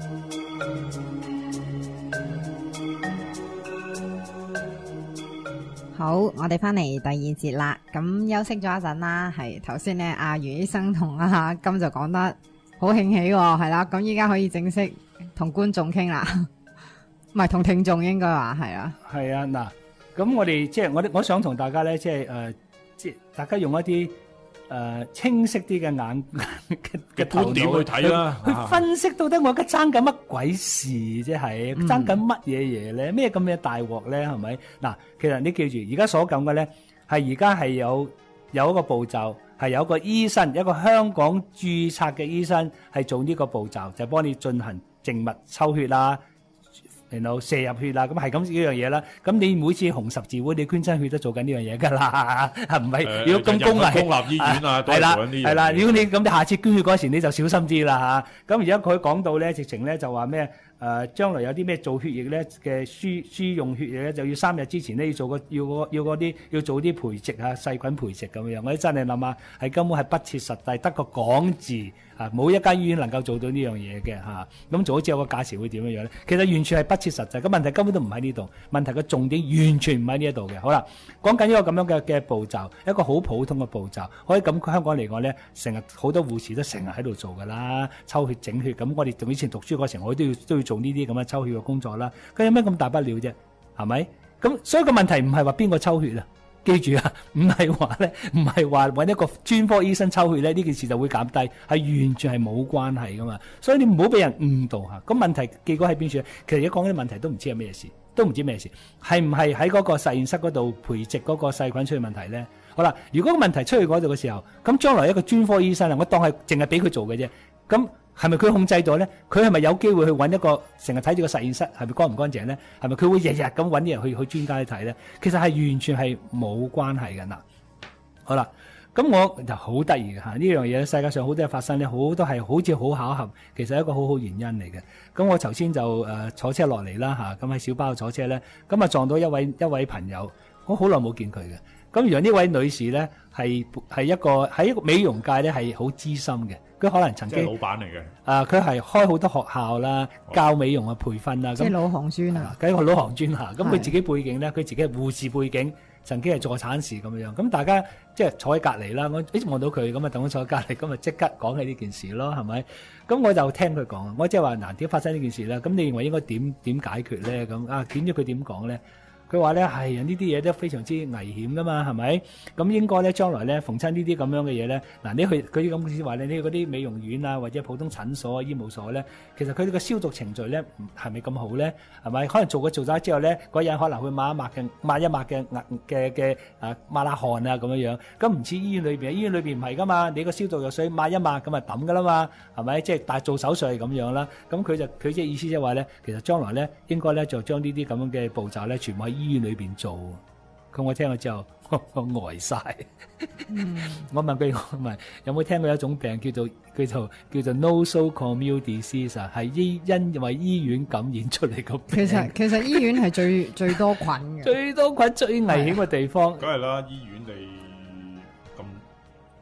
Speaker 4: 好，我哋翻嚟第二節啦。咁休息咗一陣啦，係頭先咧，阿余醫生同阿金就講得好興起喎，係啦。咁依家可以正式同觀眾傾啦，唔係同聽眾應該話係啊。
Speaker 6: 係啊，嗱。咁我哋即係我哋，我想同大家咧，即係誒，即係大家用一啲誒、呃、清晰啲嘅眼嘅
Speaker 5: 觀點去睇啦，
Speaker 6: 去分析到底我而家爭緊乜鬼事啫？係爭緊乜嘢嘢咧？咩咁嘅大鑊咧？係咪？嗱，其實你記住，而家所講嘅咧，係而家係有有一個步驟，係有一個醫生，一個香港註冊嘅醫生係做呢個步驟，就係、幫你進行靜脈抽血啦。然後射入血啦，咁係咁呢樣嘢啦。咁你每次紅十字會，你捐親血都做緊呢樣嘢㗎啦，係唔係？如果咁公立
Speaker 5: 公立醫院啊，都係做緊呢樣嘢。
Speaker 6: 係啦，如果你咁，你下次捐血嗰時你就小心啲啦嚇。咁而家佢講到咧，直情咧就話咩？誒，將來有啲咩做血液咧嘅輸輸用血液咧，就要三日之前咧要做個要個要嗰啲要做啲培植啊，細菌培植咁樣。我真係諗下，係根本係不切實際，得個講字啊，冇一間醫院能夠做到呢樣嘢嘅嚇。咁做咗之後個價錢會點樣樣咧？其實完全係不切實際。個問題根本都唔喺呢度，問題個重點完全唔喺呢一度嘅。好啦，講緊呢個咁樣嘅嘅步驟，一個好普通嘅步驟，可以咁香港嚟講咧，成日好多護士都成日喺度做㗎啦，抽血整血。咁我哋仲以前讀書嗰時，我都要都要做呢啲咁嘅抽血嘅工作啦。佢有咩咁大不了啫？係咪？咁所以個問題唔係話邊個抽血啊？記住啊，唔係話咧，唔係話揾一個專科醫生抽血咧，呢件事就會減低，係完全係冇關係噶嘛。所以你唔好俾人誤導嚇。咁問題結果喺邊處咧？其實而家講緊啲問題都唔知係咩事，都唔知咩事，係唔係喺嗰個實驗室嗰度培植嗰個細菌出現問題咧？好啦，如果個問題出去嗰度嘅時候，咁將來一個專科醫生啊，我當係淨係俾佢做嘅啫，咁。係咪佢控制到咧？佢係咪有機會去揾一個成日睇住個實驗室係咪乾唔乾淨咧？係咪佢會日日咁揾啲人去去專家去睇咧？其實係完全係冇關係嘅嗱。好啦，咁我就好得意嘅嚇呢樣嘢，世界上好多嘢發生咧，好多係好似好巧合，其實係一個好好原因嚟嘅。咁我頭先就誒、呃、坐車落嚟啦嚇，咁喺小巴坐車咧，咁啊撞到一位一位朋友，我好耐冇見佢嘅。咁原來呢位女士咧係係一個喺一個美容界咧係好資深嘅。佢可能曾經
Speaker 5: 即係老闆嚟嘅，
Speaker 6: 啊，佢係開好多學校啦，教美容啊、培訓啊，
Speaker 4: 即係老行專啊，
Speaker 6: 梗係老行專嚇。咁佢自己背景咧，佢自己係護士背景，曾經係助產士咁樣。咁大家即係坐喺隔離啦，我一望到佢咁啊，等我坐喺隔離，咁啊即刻講起呢件事咯，係咪？咁我就聽佢講，我即係話嗱，點發生呢件事咧？咁你認為應該點點解決咧？咁啊，點咗佢點講咧？佢話咧係啊，呢啲嘢都非常之危險噶嘛，係咪？咁應該咧，將來咧，逢親呢啲咁樣嘅嘢咧，嗱，你去佢啲咁嘅話咧，你去嗰啲美容院啊，或者普通診所啊、醫務所咧，其實佢哋嘅消毒程序咧，係咪咁好咧？係咪？可能做過做咗之後咧，嗰人可能會抹一抹嘅，抹一抹嘅嘅嘅啊，抹下汗啊咁樣樣。咁唔似醫院裏邊，醫院裏邊唔係噶嘛，你個消毒藥水抹一抹咁啊抌噶啦嘛，係咪？即係但係做手術係咁樣啦。咁佢就佢即係意思即係話咧，其實將來咧應該咧就將呢啲咁樣嘅步驟咧，全部喺醫院裏邊做。咁我聽咗之後，我呆晒。嗯、我問佢，我問有冇聽過一種病叫做叫做叫做 nosocomial disease 啊？係醫因為醫院感染出嚟個病。
Speaker 4: 其實其實醫院係最最多菌嘅，
Speaker 6: 最多菌最危險嘅地方。
Speaker 5: 梗係啦，醫院你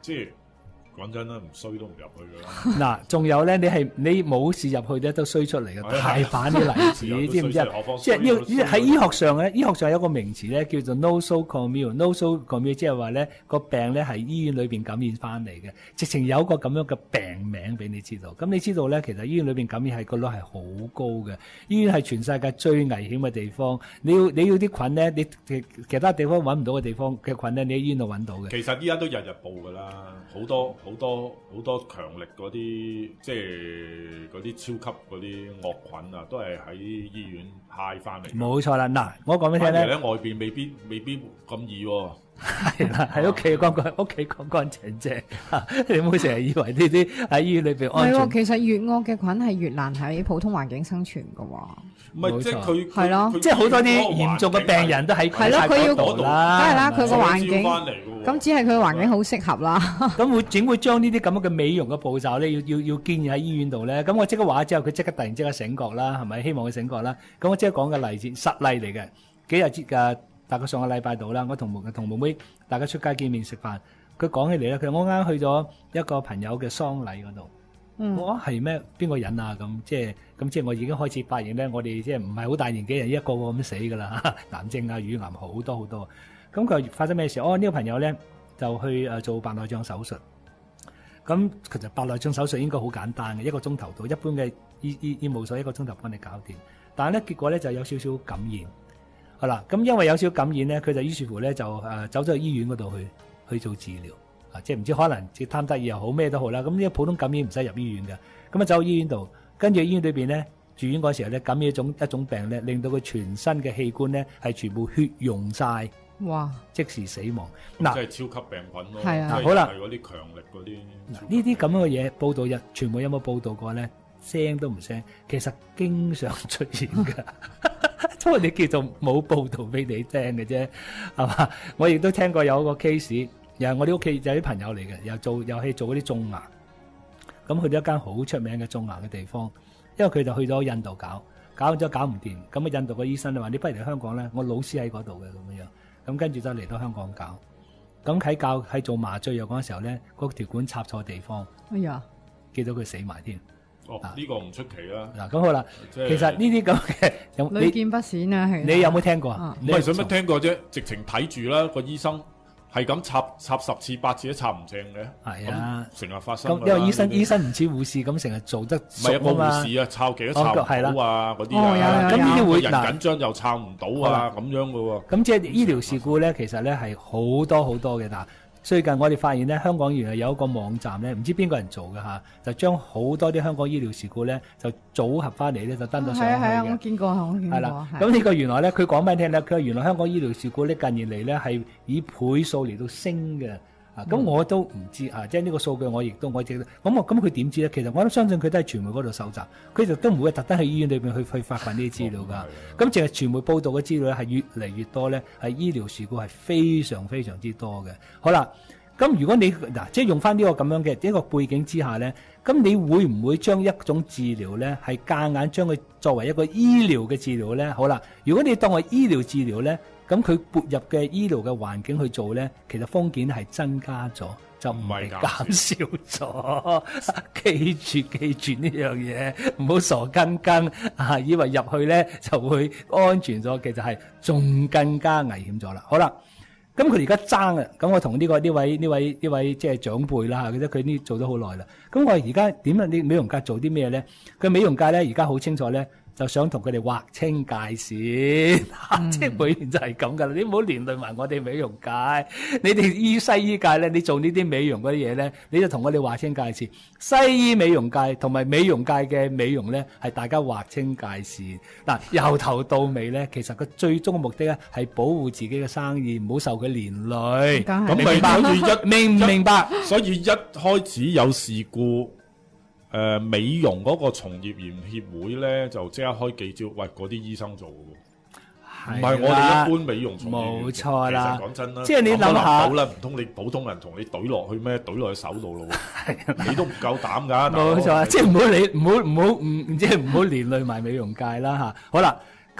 Speaker 5: 即係講真啦，唔衰都唔入去㗎
Speaker 6: 啦。嗱，仲有咧，你係你冇事入去咧，都衰出嚟嘅，大把啲例子，知唔知啊？即係呢喺醫學上咧，醫學上有一個名詞咧，叫做 nosocomial，nosocomial 即係話咧個病咧係醫院裏邊感染翻嚟嘅，直情有一個咁樣嘅病名俾你知道。咁你知道咧，其實醫院裏邊感染係個率係好高嘅，醫院係全世界最危險嘅地方。你要你要啲菌咧，你其其他地方揾唔到嘅地方嘅菌咧，你喺醫院度揾到嘅。
Speaker 5: 其實依家都日日報㗎啦，好多。好多好多強力嗰啲，即係嗰啲超級嗰啲惡菌啊，都係喺醫院揩翻嚟。
Speaker 6: 冇錯啦，嗱，我講俾你聽咧，
Speaker 5: 咧外邊未必未必咁易喎。
Speaker 6: 係啦，喺屋企乾乾，屋企乾乾淨淨。你唔好成日以為呢啲喺醫院裏邊安全。
Speaker 4: 係喎，其實越惡嘅菌係越難喺普通環境生存㗎喎。
Speaker 5: 唔係，即係佢
Speaker 4: 係咯，
Speaker 6: 即係好多啲嚴重嘅病人都喺
Speaker 4: 係咯，佢要
Speaker 6: 嗰度
Speaker 4: 啦，梗係啦，佢個環境
Speaker 5: 咁
Speaker 4: 咁只係佢個環境好適合啦。
Speaker 6: 咁會整會將呢啲咁樣嘅美容嘅步驟咧，要要要建議喺醫院度咧。咁我即刻話之後，佢即刻突然之間醒覺啦，係咪？希望佢醒覺啦。咁我即刻講個例子，實例嚟嘅。幾日之嘅大概上個禮拜度啦，我同同妹妹大家出街見面食飯，佢講起嚟咧，佢我啱去咗一個朋友嘅喪禮嗰度。
Speaker 4: 嗯、
Speaker 6: 我係咩？邊個人啊？咁即係咁即係我已經開始發現咧，我哋即係唔係好大年紀人，一個個咁死噶啦，癌症啊、乳癌好多好多。咁佢發生咩事？哦，呢、這個朋友咧就去誒做白內障手術。咁其實白內障手術應該好簡單嘅，一個鐘頭到，一般嘅醫醫醫務所一個鐘頭幫你搞掂。但係咧結果咧就有少少感染。好啦，咁因為有少少感染咧，佢就於是乎咧就誒、呃、走咗去醫院嗰度去去做治療。啊，即係唔知可能即貪得意又好咩都好啦，咁呢個普通感染唔使入醫院嘅，咁啊走去醫院度，跟住醫院裏邊咧住院嗰時候咧感染一種一種病咧，令到佢全身嘅器官咧係全部血溶晒，
Speaker 4: 哇！
Speaker 6: 即時死亡。嗱，
Speaker 5: 即係超級病菌咯。
Speaker 4: 係啊，
Speaker 6: 好啦，
Speaker 5: 係嗰啲強力嗰啲。
Speaker 6: 呢啲咁樣嘅嘢報道日全部有冇報道過咧？聲都唔聲，其實經常出現㗎。因為你叫做冇報道俾你聽嘅啫，係嘛？我亦都聽過有一個 case。又係我哋屋企有啲朋友嚟嘅，又做又係做嗰啲種牙，咁去到一間好出名嘅種牙嘅地方，因為佢就去咗印度搞，搞咗搞唔掂，咁啊印度嘅醫生就話：你不如嚟香港咧，我老師喺嗰度嘅咁樣，咁跟住就嚟到香港搞，咁喺教喺做麻醉藥嗰陣時候咧，嗰條管插錯地方，
Speaker 4: 哎呀，
Speaker 6: 見到佢死埋添。
Speaker 5: 哦，呢、這個唔出奇啦。
Speaker 6: 嗱，咁好啦，其實呢啲咁嘅有
Speaker 4: 屢見不鮮啊，
Speaker 6: 你有冇聽過啊？
Speaker 5: 唔係使乜聽過啫，直情睇住啦個醫生。係咁插插十次八次都插唔正嘅，
Speaker 6: 係啊，
Speaker 5: 成日發生。
Speaker 6: 咁因為醫生醫生唔似護士咁成日做得熟啊嘛。唔係一個護士啊，抄幾多插唔到啊嗰啲啊。咁呢啲會人緊張又抄唔到啊咁樣嘅喎。咁即係醫療事故咧，其實咧係好多好多嘅嗱。最近我哋發現咧，香港原來有一個網站咧，唔知邊個人做嘅嚇，就將好多啲香港醫療事故咧，就組合翻嚟咧，就登到上去嘅。係啊係啊，
Speaker 4: 我見過，我見過。係啦，
Speaker 6: 咁呢個原來咧，佢講俾你聽咧，佢話原來香港醫療事故咧近年嚟咧係以倍數嚟到升嘅。啊，咁我都唔知啊，即係呢個數據我亦都我知。咁我咁佢點知咧？其實我都相信佢都係傳媒嗰度搜集，佢就都唔會特登喺醫院裏邊去去發掘呢啲資料㗎。咁淨係傳媒報道嘅資料咧係越嚟越多咧，係醫療事故係非常非常之多嘅。好啦，咁如果你嗱即係用翻呢個咁樣嘅一個背景之下咧，咁你會唔會將一種治療咧係夾硬將佢作為一個醫療嘅治療咧？好啦，如果你當係醫療治療咧。咁佢撥入嘅醫療嘅環境去做咧，其實風險係增加咗，就唔係減少咗。記住記住呢樣嘢，唔好傻更更啊！以為入去咧就會安全咗，其實係仲更加危險咗啦。好啦，咁佢而家爭啊！咁我同呢、呢個呢位呢位呢位即係長輩啦，覺得佢呢做咗好耐啦。咁我而家點啊？你美容界做啲咩咧？佢美容界咧而家好清楚咧。就想同佢哋劃清界線，嗯、即係每年就係咁噶啦。你唔好連累埋我哋美容界，你哋醫西醫界咧，你做呢啲美容嗰啲嘢咧，你就同我哋劃清界線。西醫美容界同埋美容界嘅美容咧，係大家劃清界線。嗱，由頭到尾咧，其實個最終嘅目的咧係保護自己嘅生意，唔好受佢連累。
Speaker 5: 咁明白？一
Speaker 6: 明唔明白？
Speaker 5: 所以一開始有事故。誒、呃、美容嗰個從業員協會咧，就即刻開記招，喂嗰啲醫生做嘅喎，唔係我哋一般美容從業員。冇錯啦，其實講真啦，
Speaker 6: 即係你諗下，
Speaker 5: 唔通你普通人同你懟落去咩？懟落去手度咯，你都唔夠膽㗎。
Speaker 6: 冇錯，即係唔好理，唔好唔好唔即係唔好連累埋美容界啦嚇。好啦。咁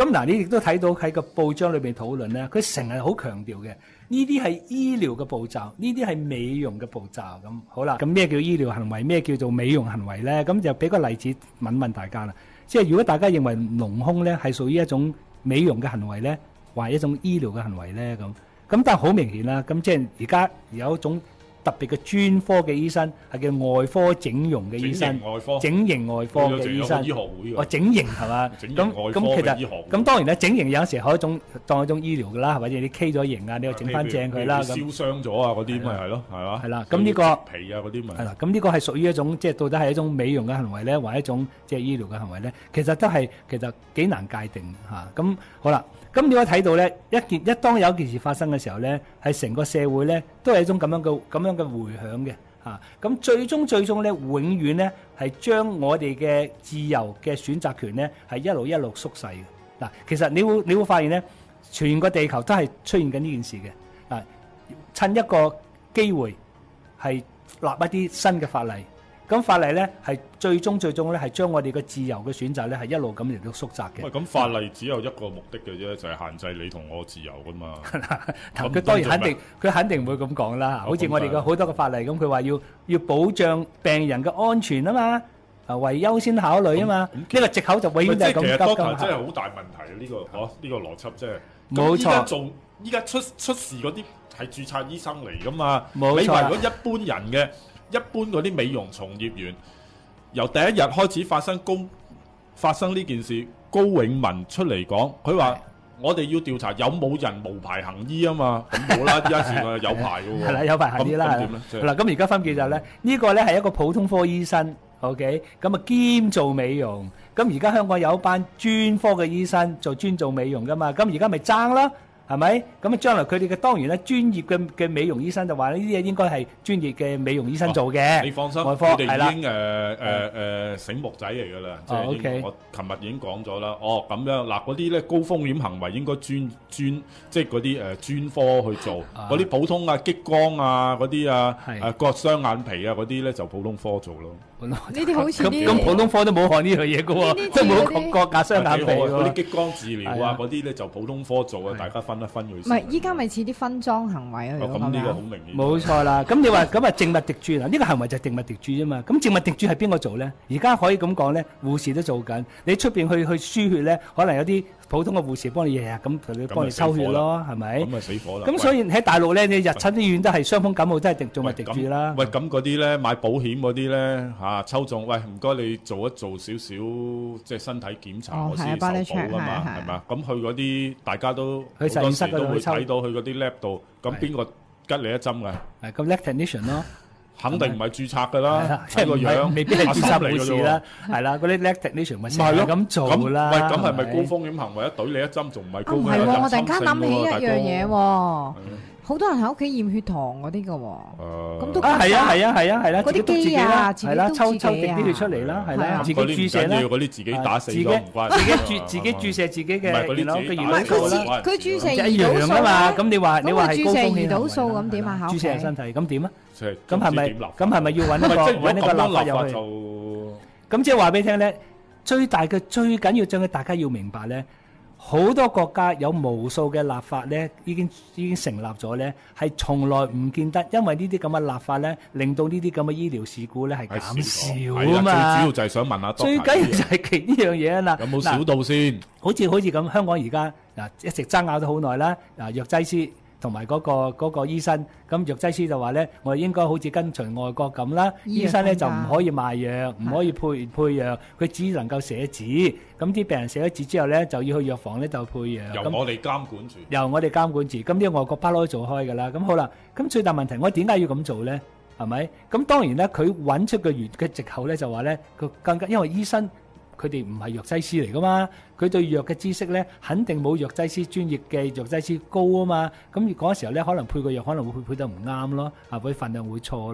Speaker 6: 咁嗱，你亦都睇到喺個報章裏邊討論咧，佢成日好強調嘅，呢啲係醫療嘅步驟，呢啲係美容嘅步驟。咁好啦，咁咩叫醫療行為？咩叫做美容行為咧？咁就俾個例子問問大家啦。即係如果大家認為隆胸咧係屬於一種美容嘅行為咧，或係一種醫療嘅行為咧，咁咁但係好明顯啦。咁即係而家有一種特別嘅專科嘅醫生係叫外科整容嘅醫生，整形外科嘅醫生，哦，整形係嘛？咁咁其實咁當然咧，整形有時係一種當一種醫療㗎啦，或者你 K 咗形啊，你又整翻正佢啦，咁
Speaker 5: 燒傷咗啊嗰啲咪係咯，係嘛？
Speaker 6: 係啦，咁呢個
Speaker 5: 皮啊嗰啲咪
Speaker 6: 係啦，咁呢個係屬於一種即係到底係一種美容嘅行為咧，或者一種即係醫療嘅行為咧，其實都係其實幾難界定嚇。咁好啦。咁你可以睇到咧，一件一當有一件事發生嘅時候咧，係成個社會咧都係一種咁樣嘅咁樣嘅迴響嘅嚇。咁最終最終咧，永遠咧係將我哋嘅自由嘅選擇權咧係一路一路縮細嘅嗱。其實你會你會發現咧，全個地球都係出現緊呢件事嘅嗱。趁一個機會係立一啲新嘅法例。咁法例咧係最終最終咧係將我哋嘅自由嘅選擇咧係一路咁嚟到縮窄嘅。
Speaker 5: 喂，咁法例只有一個目的嘅啫，就係限制你同我自由噶嘛。
Speaker 6: 佢當然肯定，佢肯定唔會咁講啦。好似我哋嘅好多嘅法例咁，佢話要要保障病人嘅安全啊嘛，啊為優先考慮啊嘛。呢個藉口就永遠就係咁急㗎。
Speaker 5: 其實 doctor 真係好大問題啊！呢個嗬，呢個邏輯真係。
Speaker 6: 冇錯。
Speaker 5: 依家做依家出出事嗰啲係註冊醫生嚟噶嘛？
Speaker 6: 冇錯。
Speaker 5: 你話如果一般人嘅？一般嗰啲美容從業員，由第一日開始發生高發生呢件事，高永文出嚟講，佢話我哋要調查有冇人無牌行醫啊嘛，咁冇啦，依家算係有牌嘅喎。係啦，有牌行醫啦。咁點咧？嗱，咁而家分別就係咧，呢個咧係一個普通科醫生 ，OK，咁啊兼做美容。咁而家香港有一班專科嘅醫生做專做美容噶嘛，咁而家咪爭啦。係咪？咁啊，將來佢哋嘅當然咧，專業嘅嘅美容醫生就話呢啲嘢應該係專業嘅美容醫生做嘅、哦。你放心，佢哋已經誒誒誒醒目仔嚟㗎啦。即係、哦 okay、我琴日已經講咗啦。哦，咁樣嗱，嗰啲咧高風險行為應該專專即係嗰啲誒專科去做。嗰啲、啊、普通啊激光啊嗰啲啊誒割雙眼皮啊嗰啲咧就普通科做咯。
Speaker 4: 呢啲好似啲
Speaker 6: 咁普通科都冇學呢樣嘢嘅喎，即係冇割割雙眼皮
Speaker 5: 嗰啲激光治療啊嗰啲咧就普通科做啊，大家分一分佢。
Speaker 4: 唔係，依家咪似啲分裝行為啊！
Speaker 5: 咁呢個好明顯。冇
Speaker 6: 錯啦，咁你話咁啊，靜脈滴注啊，呢個行為就係靜脈滴注啫嘛。咁靜脈滴注係邊個做咧？而家可以咁講咧，護士都做緊。你出邊去去輸血咧，可能有啲普通嘅護士幫你日日咁同你幫你抽血咯，係咪？咁咪死火啦！咁所以喺大陸咧，你日診醫院都係傷風感冒都係滴靜脈滴注啦。
Speaker 5: 喂，咁嗰啲咧買保險嗰啲咧嚇抽中，喂唔該你做一做少少即係身體檢查，我先受保㗎嘛，係咪啊？咁去嗰啲大家都好多時都會睇到去嗰啲 lab 度，咁邊個吉你一針㗎？
Speaker 6: 係個 lab technician 咯。
Speaker 5: 肯定唔係註冊㗎啦，
Speaker 6: 即係個樣未必係註冊護士啦，係啦，嗰啲 lab technician 咪成日咁做啦。
Speaker 5: 喂，咁係咪高風險行為？一懟你一針仲唔係高風險？
Speaker 4: 唔係喎，我突然間諗起一樣嘢喎。好多人喺屋企驗血糖嗰啲㗎喎，咁都
Speaker 6: 啊係啊係啊係啊係啦，
Speaker 4: 嗰啲機啊，
Speaker 6: 係啦，抽抽滴啲血出嚟啦，係啦，自己注射啦，
Speaker 5: 嗰啲自己打死都唔關，
Speaker 6: 自己注自己注射自己嘅電腦嘅胰島素啦，
Speaker 4: 佢注射
Speaker 6: 一樣㗎嘛，咁你話你話係高風險
Speaker 4: 胰島素咁點啊？
Speaker 6: 注射身體咁點啊？
Speaker 5: 咁
Speaker 6: 係咪咁係咪要揾一個揾一個立法入去？咁即係話俾你聽咧，最大嘅最緊要將佢大家要明白咧。好多國家有無數嘅立法咧，已經已經成立咗咧，係從來唔見得，因為呢啲咁嘅立法咧，令到呢啲咁嘅醫療事故咧係減少啊嘛。
Speaker 5: 最主要就係想問下，
Speaker 6: 最緊要就係其呢樣嘢啊嗱。
Speaker 5: 有冇少到先？
Speaker 6: 好似好似咁，香港而家嗱一直爭拗咗好耐啦，嗱藥劑師。同埋嗰個嗰個醫生，咁藥劑師就話咧，我哋應該好似跟隨外國咁啦。醫生咧就唔可以賣藥，唔可以配配藥，佢只能夠寫紙。咁啲病人寫咗紙之後咧，就要去藥房咧就配藥。
Speaker 5: 由我哋監管住。
Speaker 6: 由我哋監管住。咁啲外國不嬲都做開㗎啦。咁好啦，咁最大問題，我點解要咁做咧？係咪？咁當然咧，佢揾出個原嘅藉口咧，就話咧，佢更加因為醫生。佢哋唔係藥劑師嚟噶嘛，佢對藥嘅知識咧，肯定冇藥劑師專業嘅藥劑師高啊嘛。咁嗰時候咧，可能配個藥可能會配配得唔啱咯，啊，會份量會錯咯，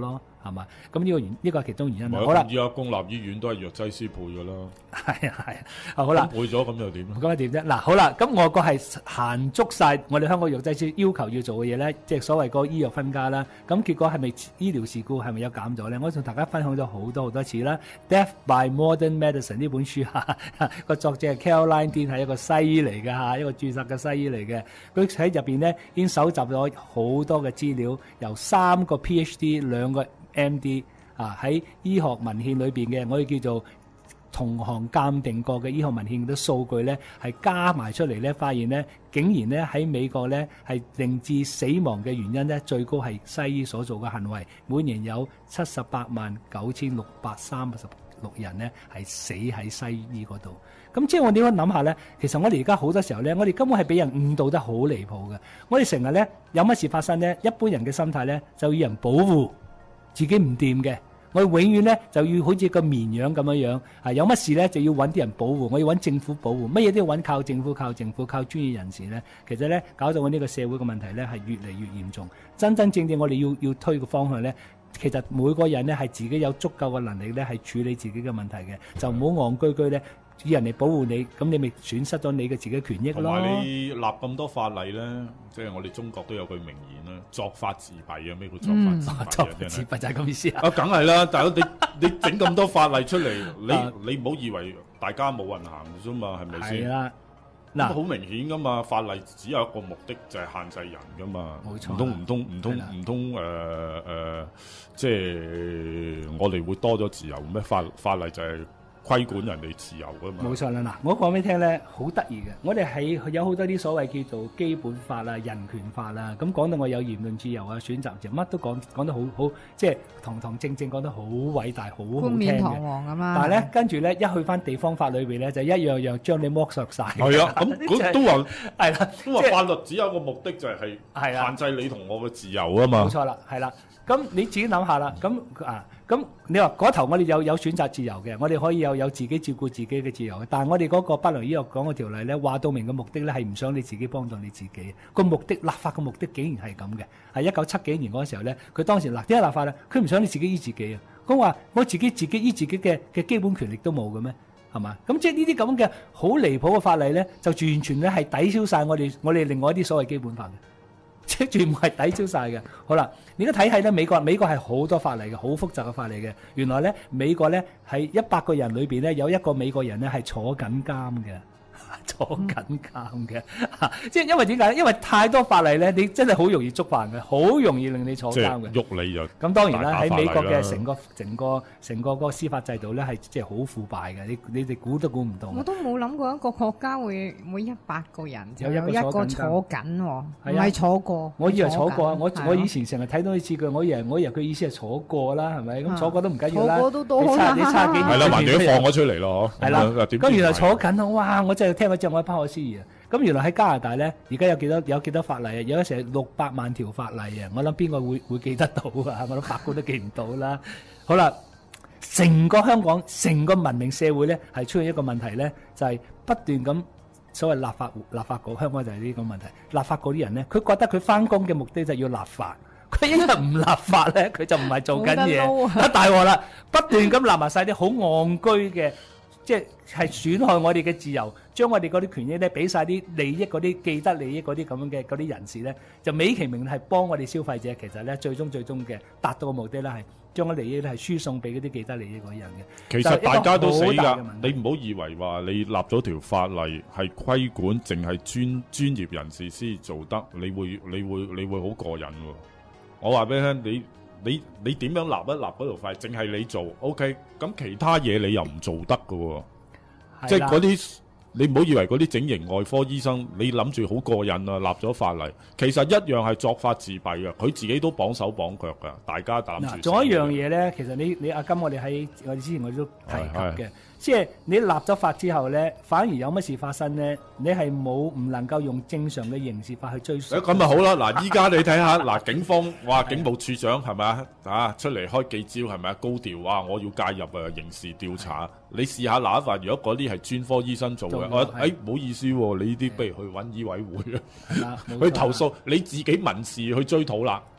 Speaker 6: 係嘛？咁呢個原呢個係其中原因啦。
Speaker 5: 好
Speaker 6: 好啦，
Speaker 5: 依家公立醫院都係藥劑師配㗎啦。
Speaker 6: 係啊係啊，好啦，
Speaker 5: 配咗咁又點？
Speaker 6: 咁又點啫？嗱，好啦，咁外國係限足晒我哋香港藥劑師要求要做嘅嘢咧，即係所謂個醫藥分家啦。咁結果係咪醫療事故係咪有減咗咧？我同大家分享咗好多好多次啦，《Death by Modern Medicine》呢本書嚇，個作者係 Caroline Dean，係一個西醫嚟嘅嚇，一個註冊嘅西醫嚟嘅。佢喺入邊咧已經搜集咗好多嘅資料，由三個 PhD 兩個 M D 啊喺醫學文獻裏邊嘅，我哋叫做同行鑑定過嘅醫學文獻嘅數據咧，係加埋出嚟咧，發現咧，竟然咧喺美國咧係令致死亡嘅原因咧，最高係西醫所做嘅行為，每年有七十八萬九千六百三十六人咧係死喺西醫嗰度。咁即係我點樣諗下咧？其實我哋而家好多時候咧，我哋根本係俾人誤導得好離譜嘅。我哋成日咧有乜事發生咧，一般人嘅心態咧就要人保護自己唔掂嘅。我哋永遠咧就要好似個綿羊咁樣樣，啊有乜事咧就要揾啲人保護，我要揾政府保護，乜嘢都要揾靠政府、靠政府、靠專業人士咧。其實咧搞到我呢個社會嘅問題咧係越嚟越嚴重。真真正正我哋要要推嘅方向咧，其實每個人咧係自己有足夠嘅能力咧係處理自己嘅問題嘅，就唔好戇居居咧要人嚟保護你，咁你咪損失咗你嘅自己嘅權益咯。
Speaker 5: 同埋你立咁多法例咧，即係我哋中國都有句名言啦，作法自斃啊！咩叫作法自斃啊？
Speaker 6: 作法自斃就係咁意思啊！
Speaker 5: 啊，梗係啦，大佬你你整咁多法例出嚟，你你唔好以為大家冇運行啫嘛，係咪先？
Speaker 6: 係啦，
Speaker 5: 嗱，好明顯噶嘛，法例只有一個目的就係限制人噶嘛，
Speaker 6: 冇錯。
Speaker 5: 唔通唔通唔通唔通誒誒，即係我哋會多咗自由咩？法法例就係規管人哋自由噶嘛。
Speaker 6: 冇錯啦，嗱，我講俾你聽咧，好得意嘅。我哋係有好多啲所謂叫做基本法啊、人權法啊，咁講到我有言論自由啊、選擇自由，乜都講講得好好，即係堂堂正正講得好偉大、好好聽嘅。
Speaker 4: 冠冕堂皇咁啦。
Speaker 6: 但係咧，跟住咧一去翻地方法裏邊咧，就一樣樣將你剝削晒。
Speaker 5: 係啊，咁都話
Speaker 6: 係啦，
Speaker 5: 都話法律只有一個目的就係係限制你同我嘅自由啊嘛。
Speaker 6: 冇錯啦，係啦。咁你自己諗下啦，咁啊，咁你話嗰頭我哋有有選擇自由嘅，我哋可以有有自己照顧自己嘅自由嘅，但係我哋嗰個不良醫學講嘅條例咧，話到明嘅目的咧係唔想你自己幫到你自己，個目的立法嘅目的竟然係咁嘅，係一九七幾年嗰陣時候咧，佢當時立點解立法咧？佢唔想你自己醫自己啊，佢話我自己自己醫自己嘅嘅基本權力都冇嘅咩？係嘛？咁即係呢啲咁嘅好離譜嘅法例咧，就完全咧係抵消晒我哋我哋另外一啲所謂基本法嘅。即係全部係抵消晒嘅。好啦，你而家睇睇咧，美國美國係好多法例嘅，好複雜嘅法例嘅。原來咧，美國咧係一百個人裏邊咧有一個美國人咧係坐緊監嘅。坐緊監嘅，即係因為點解咧？因為太多法例咧，你真係好容易觸犯嘅，好容易令你坐監嘅。
Speaker 5: 喐你就
Speaker 6: 咁當然啦，喺美國嘅成個成個成個嗰個司法制度咧，係即係好腐敗嘅。你你哋估都估唔到。
Speaker 4: 我都冇諗過一個國家會每一百個人就有一個坐緊喎，唔係坐過。
Speaker 6: 我以為坐過啊！我我以前成日睇到呢次句，我以為我以為佢意思係坐過啦，係咪？咁坐過都唔緊要啦。
Speaker 4: 坐過都多啦。
Speaker 6: 你差幾年？
Speaker 5: 係啦，橫掂放咗出嚟咯，
Speaker 6: 係啦。咁原來坐緊啊！哇！我真係聽咗之後，我不可思議啊！咁原來喺加拿大咧，而家有幾多有幾多法例啊？有成六百萬條法例啊！我諗邊個會會記得到啊？我諗百個都記唔到啦。好啦，成個香港成個文明社會咧，係出現一個問題咧，就係、是、不斷咁所謂立法立法局，香港就係呢個問題。立法局啲人咧，佢覺得佢翻工嘅目的就係要立法，佢一日唔立法咧，佢就唔係做緊嘢。啊大鑊啦！不斷咁立埋晒啲好戇居嘅。即係損害我哋嘅自由，將我哋嗰啲權益咧俾晒啲利益嗰啲既得利益嗰啲咁樣嘅嗰啲人士咧，就美其名係幫我哋消費者，其實咧最終最終嘅達到嘅目的咧係將個利益咧係輸送俾嗰啲既得利益嗰啲人嘅。
Speaker 5: 其實大家都死㗎，你唔好以為話你立咗條法例係規管，淨係專專業人士先做得，你會你會你會好過癮喎。我話俾你聽，你。你你點樣立一立嗰條法？淨係你做 ，OK？咁其他嘢你又唔做得㗎喎，即係嗰啲你唔好以為嗰啲整形外科醫生，你諗住好過癮啊！立咗法例，其實一樣係作法自斃嘅，佢自己都綁手綁腳㗎，大家諗住。
Speaker 6: 仲有一樣嘢咧，其實你你阿金，我哋喺我哋之前我哋都提及嘅。即係你立咗法之後咧，反而有乜事發生咧，你係冇唔能夠用正常嘅刑事法去追溯。
Speaker 5: 咁咪好啦，嗱，依家你睇下，嗱，警方哇，警務處長係咪啊？啊，出嚟開記招係咪啊？高調啊，我要介入啊，刑事調查。你試下嗱一法，如果嗰啲係專科醫生做嘅，我誒唔好意思喎，你呢啲不如去揾醫委會啊，去投訴，你自己民事去追討啦。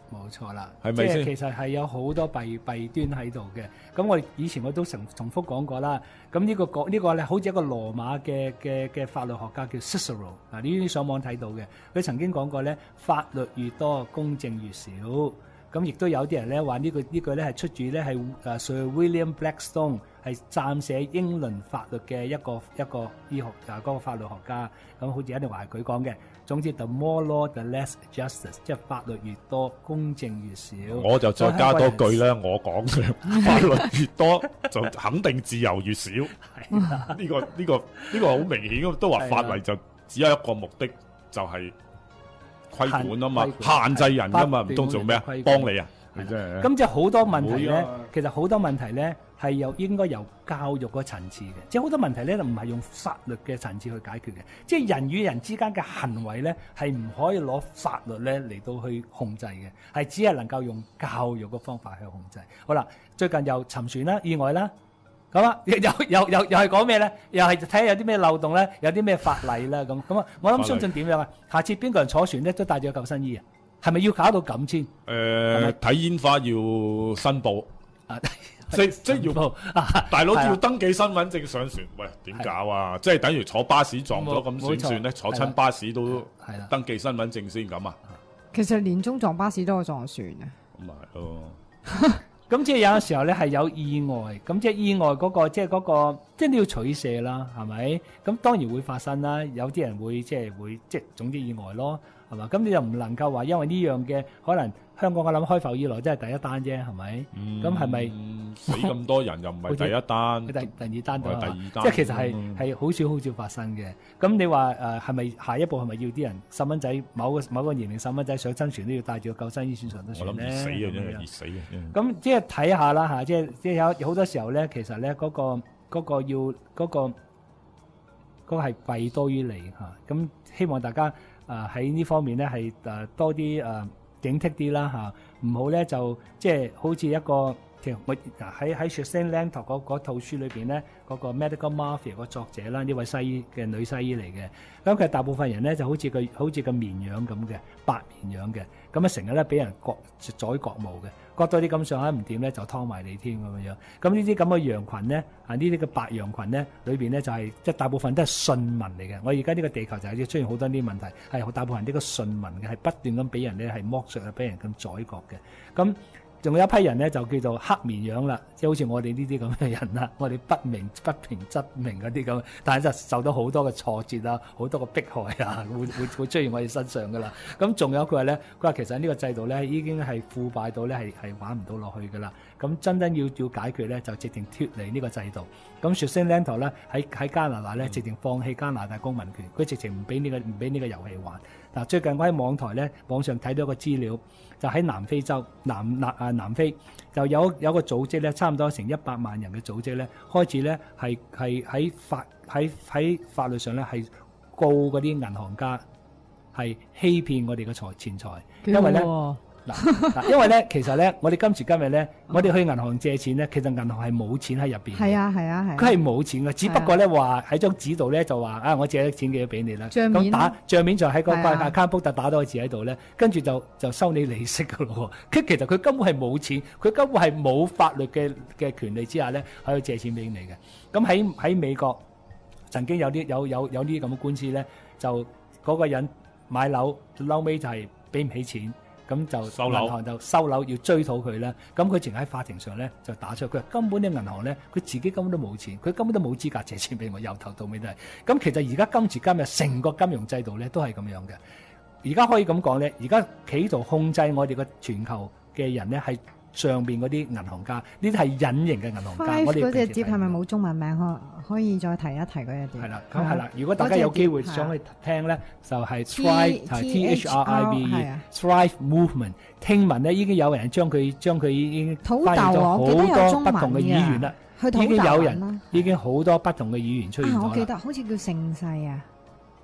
Speaker 6: 冇錯啦，
Speaker 5: 係咪先？
Speaker 6: 即係其實係有好多弊弊端喺度嘅。咁我以前我都重重複講過啦。咁呢個講呢個咧，好似一個羅馬嘅嘅嘅法律學家叫 Cicero 嗱，呢啲上網睇到嘅。佢曾經講過咧，法律越多，公正越少。咁亦都有啲人咧話呢個呢句咧係出自咧係誒 Sir William Blackstone 係撰寫英倫法律嘅一個一個醫學啊嗰個法律學家。咁好似一定話係佢講嘅。總之 the more law the less justice， 即係法律越多，公正越少。
Speaker 5: 我就再加多句咧，我講嘅法律越多就肯定自由越少。係呢、呢個呢、呢個呢、呢個好明顯，都話法例就只有一個目的，就係規管啊嘛，限制人啊嘛，唔通做咩啊？幫你啊？
Speaker 6: 咁即係好多問題咧、啊，其實好多問題咧係由應該由教育個層次嘅，即係好多問題咧唔係用法律嘅層次去解決嘅，即係人與人之間嘅行為咧係唔可以攞法律咧嚟到去控制嘅，係只係能夠用教育嘅方法去控制。好啦，最近又沉船啦、意外啦，咁啊又又又又又係講咩咧？又係睇下有啲咩漏洞咧，有啲咩法例啦咁咁啊！我諗相信點樣啊？下次邊個人坐船咧都帶住個救生衣啊？係咪要搞到咁先？誒、
Speaker 5: 呃，睇煙花要申報，啊、即即係要、啊、大佬要登記身份證上船。喂，點搞啊？即係等於坐巴士撞咗咁算算咧？坐親巴士都登記身份證先咁啊？
Speaker 4: 其實年中撞巴士都係撞船啊！
Speaker 5: 咁咪咯。
Speaker 6: 咁即係有時候咧係有意外，咁即係意外嗰、嗰個即係嗰個，即係你要取捨啦，係咪？咁當然會發生啦，有啲人會即係會即係總之意外咯。係嘛？咁你又唔能夠話，因為呢樣嘅可能香港我諗開埠以來真係第一單啫，係咪？咁係咪
Speaker 5: 死咁多人又唔係第一單？
Speaker 6: 第第二單到
Speaker 5: 第二單，
Speaker 6: 即係其實係係好少好少發生嘅。咁你話誒係咪下一步係咪要啲人細蚊仔某個某個年齡細蚊仔上親船都要帶住個救生衣先上得船咧？
Speaker 5: 我諗熱死啊，真係熱死啊！
Speaker 6: 咁即係睇下啦嚇，即係即係有好多時候咧，其實咧嗰個嗰個要嗰個嗰個係弊多於利嚇。咁希望大家。啊喺呢方面咧係誒多啲誒、呃、警惕啲啦嚇，唔好咧就即係好似一個其實我喺喺 Susan Langtor 嗰嗰套書裏邊咧嗰個 Medical Mafia 個作者啦，呢位西醫嘅女西醫嚟嘅，咁其實大部分人咧就好似個好似個綿羊咁嘅白綿羊嘅，咁啊成日咧俾人割宰割毛嘅。割到啲咁上下唔掂咧，就劏埋你添咁樣。咁呢啲咁嘅羊群咧，啊呢啲嘅白羊群咧，裏邊咧就係即係大部分都係順民嚟嘅。我而家呢個地球就係出現好多啲問題，係大部分呢個順民嘅，係不斷咁俾人咧係剝削啊，俾人咁宰割嘅。咁仲有一批人咧就叫做黑綿羊啦，即係好似我哋呢啲咁嘅人啦，我哋不明不平則鳴嗰啲咁，但係就受到好多嘅挫折啊，好多嘅迫害啊，會會會出現我哋身上噶啦。咁仲有佢話咧，佢話其實呢個制度咧已經係腐敗到咧係係玩唔到落去噶啦。咁真真要要解決咧，就直情脫離呢個制度。咁 Susan Langtor 咧喺喺加拿大咧，直情放棄加拿大公民權，佢直情唔俾呢個唔俾呢個遊戲玩。嗱，最近我喺網台咧網上睇到一個資料，就喺南非洲南南啊南非就有有個組織咧，差唔多成一百萬人嘅組織咧，開始咧係係喺法喺喺法律上咧係告嗰啲銀行家係欺騙我哋嘅財錢財，因為咧。嗱，因為咧，其實咧，我哋今時今日咧，我哋去銀行借錢咧，其實銀行係冇錢喺入邊。
Speaker 4: 係啊，係啊，係。
Speaker 6: 佢係冇錢嘅，只不過咧話喺張紙度咧就話啊，我借咗錢幾多俾你啦。
Speaker 4: 帳面。
Speaker 6: 咁打帳面就喺個 account book 度打多個字喺度咧，跟住就就收你利息噶咯喎。其實佢根本係冇錢，佢根本係冇法律嘅嘅權利之下咧，可以借錢俾你嘅。咁喺喺美國曾經有啲有有有啲咁嘅官司咧，就嗰個人買樓，嬲尾就係俾唔起錢。咁就銀行就收樓要追討佢啦，咁佢淨喺法庭上咧就打出，佢話根本啲銀行咧佢自己根本都冇錢，佢根本都冇資格借錢俾我，由頭到尾都係。咁其實而家今時今日成個金融制度咧都係咁樣嘅，而家可以咁講咧，而家企圖控制我哋個全球嘅人咧係上邊嗰啲銀行家，呢啲係隱形嘅銀行家。我哋
Speaker 4: 嗰隻碟係咪冇中文名？可可以再提一提嗰隻碟？
Speaker 6: 係啦，咁係啦。如果大家有機會想去聽咧，就係 Thrive 係 T H R I V E Thrive Movement。聽聞咧已經有人將佢將佢已經翻譯咗好多不同嘅語言啦，已經有人已經好多不同嘅語言出現咗啦。
Speaker 4: 我記得好似叫盛世啊。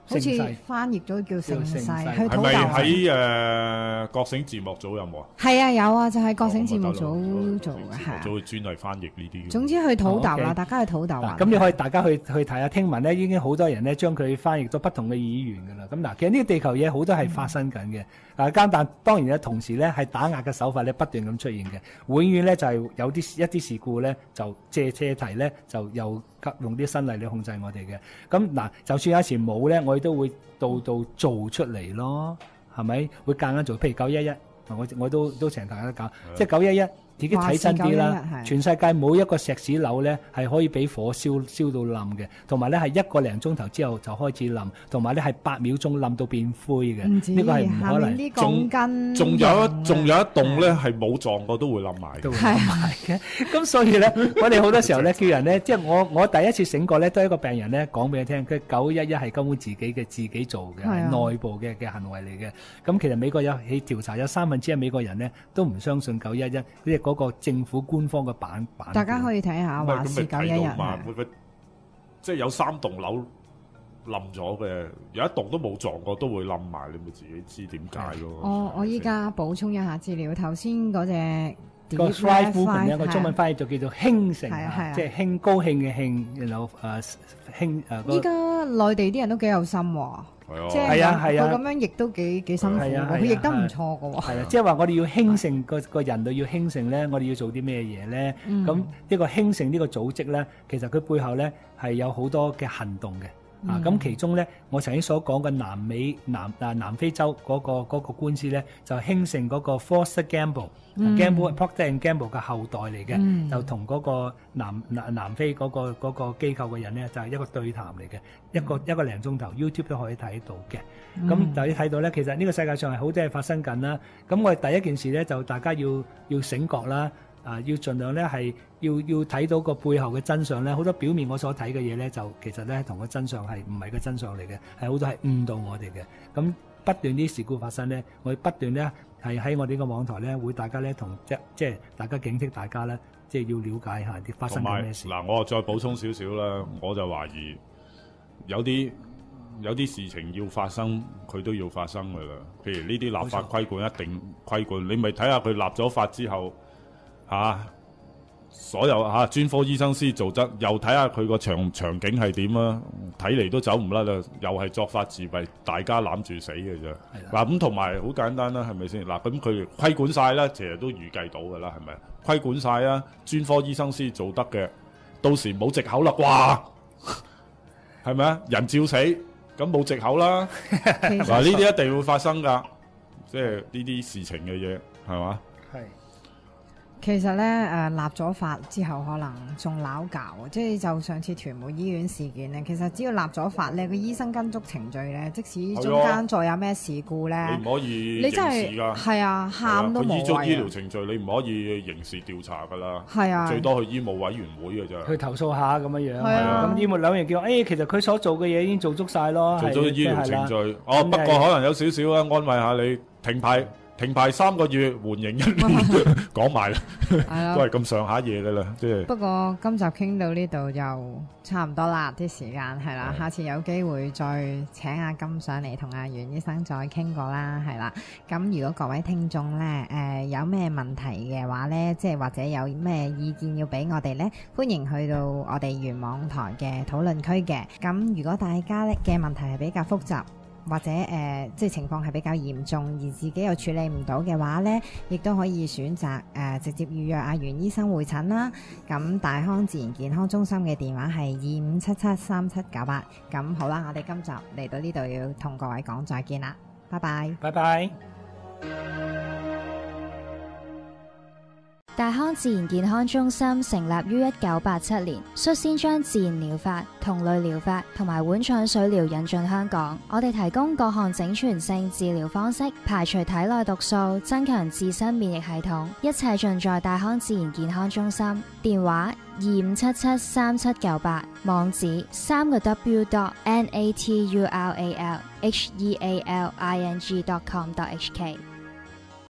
Speaker 4: 好似
Speaker 6: 盛世
Speaker 4: 翻譯咗叫盛世，
Speaker 6: 叫盛世
Speaker 4: 去土豆
Speaker 5: 係咪
Speaker 4: 係
Speaker 5: 喺誒覺醒字幕組有冇啊？
Speaker 4: 係啊有啊，就係覺醒節目
Speaker 5: 哦
Speaker 4: 組做嘅，係啊。
Speaker 5: 做專係翻譯呢啲。
Speaker 4: 總之去土豆
Speaker 6: 哦
Speaker 4: 啦，
Speaker 6: ，OK
Speaker 4: 大家去土豆啊。
Speaker 6: 咁你可以大家去去睇下，聽聞咧已經好多人咧將佢翻譯到不同嘅語言㗎啦。咁嗱，其實呢個地球嘢好多係發生緊嘅。啊，間但當然咧，同時咧係打壓嘅手法咧不斷咁出現嘅。永遠咧就係有啲一啲事故咧就借借題咧就又用啲新例嚟控制我哋嘅。咁嗱，就算有時冇咧，我哋都會到到做出嚟咯，係咪？會間硬做，譬如九一一，我我都都成日同大家講，即係九一一。自己睇真啲啦，全世界冇一個石屎樓咧係可以俾火燒燒到冧嘅，同埋咧係一個零鐘頭之後就開始冧，同埋咧係八秒鐘冧到變灰嘅。呢個係唔可能。
Speaker 5: 仲仲有一仲有一棟咧係冇撞過都會冧埋，
Speaker 6: 都會冧埋嘅。咁所以咧，我哋好多時候咧叫人咧，即係我我第一次醒過咧，都係一個病人咧講俾你聽，佢九一一係根本自己嘅自己做嘅，係內部嘅嘅行為嚟嘅。咁其實美國有喺調查有三分之一美國人咧都唔相信九一一，即係嗰個政府官方嘅版版，
Speaker 4: 大家可以睇下話是九一一，
Speaker 5: 即係有三棟樓冧咗嘅，有一棟都冇撞過都會冧埋，你咪自己知點解咯。
Speaker 4: 我我依家補充一下資料，頭先嗰隻
Speaker 6: 個 Thrive Movement 咧個中文翻譯就叫做興盛，即係興高興嘅興，然後誒興誒。
Speaker 4: 依家內地啲人都幾有心喎。即係佢咁樣譯都幾幾辛苦，佢譯得唔錯㗎喎。
Speaker 6: 係啊，即係話我哋要興盛個個人類要興盛咧，我哋要做啲咩嘢咧？咁呢個興盛呢個組織咧，其實佢背後咧係有好多嘅行動嘅。啊，咁其中咧，我曾經所講嘅南美南啊南非洲嗰個嗰個官司咧，就興盛嗰個 Procter Gamble，Gamble Procter and Gamble 嘅後代嚟嘅，就同嗰個南南南非嗰個嗰個機構嘅人咧，就係一個對談嚟嘅，一個一個零鐘頭 YouTube 都可以睇到嘅。咁就你睇到咧，其實呢個世界上係好多嘢發生緊啦。咁我哋第一件事咧，就大家要要醒覺啦。啊！要盡量咧係要要睇到個背後嘅真相咧，好多表面我所睇嘅嘢咧，就其實咧同個真相係唔係個真相嚟嘅，係好多係誤導我哋嘅。咁不斷啲事故發生咧，我哋不斷咧係喺我哋個網台咧，會大家咧同即即係大家警惕大家咧，即係要了解下啲發生緊咩事。
Speaker 5: 嗱，我再補充少少啦，我就懷疑有啲有啲事情要發生，佢都要發生噶啦。譬如呢啲立法規管一定規管，你咪睇下佢立咗法之後。嚇、啊！所有嚇、啊、專科醫生師做則，又睇下佢個場場景係點啊！睇嚟都走唔甩啦，又係作法自斃，大家攬住死嘅啫。嗱咁同埋好簡單啦，係咪先？嗱咁佢規管晒啦，其實都預計到㗎啦，係咪？規管晒啊！專科醫生師做得嘅，到時冇藉口啦，哇！係咪啊？人照死，咁冇藉口啦。嗱呢啲一定會發生㗎，即係呢啲事情嘅嘢係嘛？
Speaker 6: 係。
Speaker 4: 其實咧，誒、呃、立咗法之後，可能仲鬧交，即係就上次屯門醫院事件咧。其實只要立咗法咧，個醫生跟足程序咧，即使中間再有咩事故咧，
Speaker 5: 你唔可以
Speaker 4: 你真係
Speaker 5: 刑事㗎，
Speaker 4: 係啊，喊都冇謂。
Speaker 5: 佢依足醫療程序，你唔可以刑事調查㗎啦。係啊，最多去醫務委員會㗎咋。
Speaker 6: 去投訴下咁樣樣。
Speaker 4: 係啊，
Speaker 6: 咁醫務兩樣叫，誒、哎，其實佢所做嘅嘢已經做足晒咯。
Speaker 5: 做咗醫療程序，哦，不過可能有少少啊，安慰下你，停牌。停牌三個月，緩刑一年，講埋啦，都係咁上下嘢噶啦，即係。不
Speaker 4: 過今集傾到呢度就差唔多啦，啲時間係啦，下次有機會再請阿金上嚟同阿袁醫生再傾過啦，係啦。咁如果各位聽眾咧，誒、呃、有咩問題嘅話咧，即係或者有咩意見要俾我哋咧，歡迎去到我哋原網台嘅討論區嘅。咁如果大家咧嘅問題係比較複雜，或者誒、呃，即係情況係比較嚴重，而自己又處理唔到嘅話呢，亦都可以選擇誒、呃、直接預約阿袁醫生會診啦。咁大康自然健康中心嘅電話係二五七七三七九八。咁好啦，我哋今集嚟到呢度要同各位講再見啦，拜拜，
Speaker 6: 拜拜。
Speaker 2: 大康自然健康中心成立於一九八七年，率先將自然療法、同類療法同埋碗廠水療引進香港。我哋提供各項整全性治療方式，排除體內毒素，增強自身免疫系統，一切盡在大康自然健康中心。電話二五七七三七九八，網址三個 W dot N A T U R A L H E A L I N G dot com dot H K。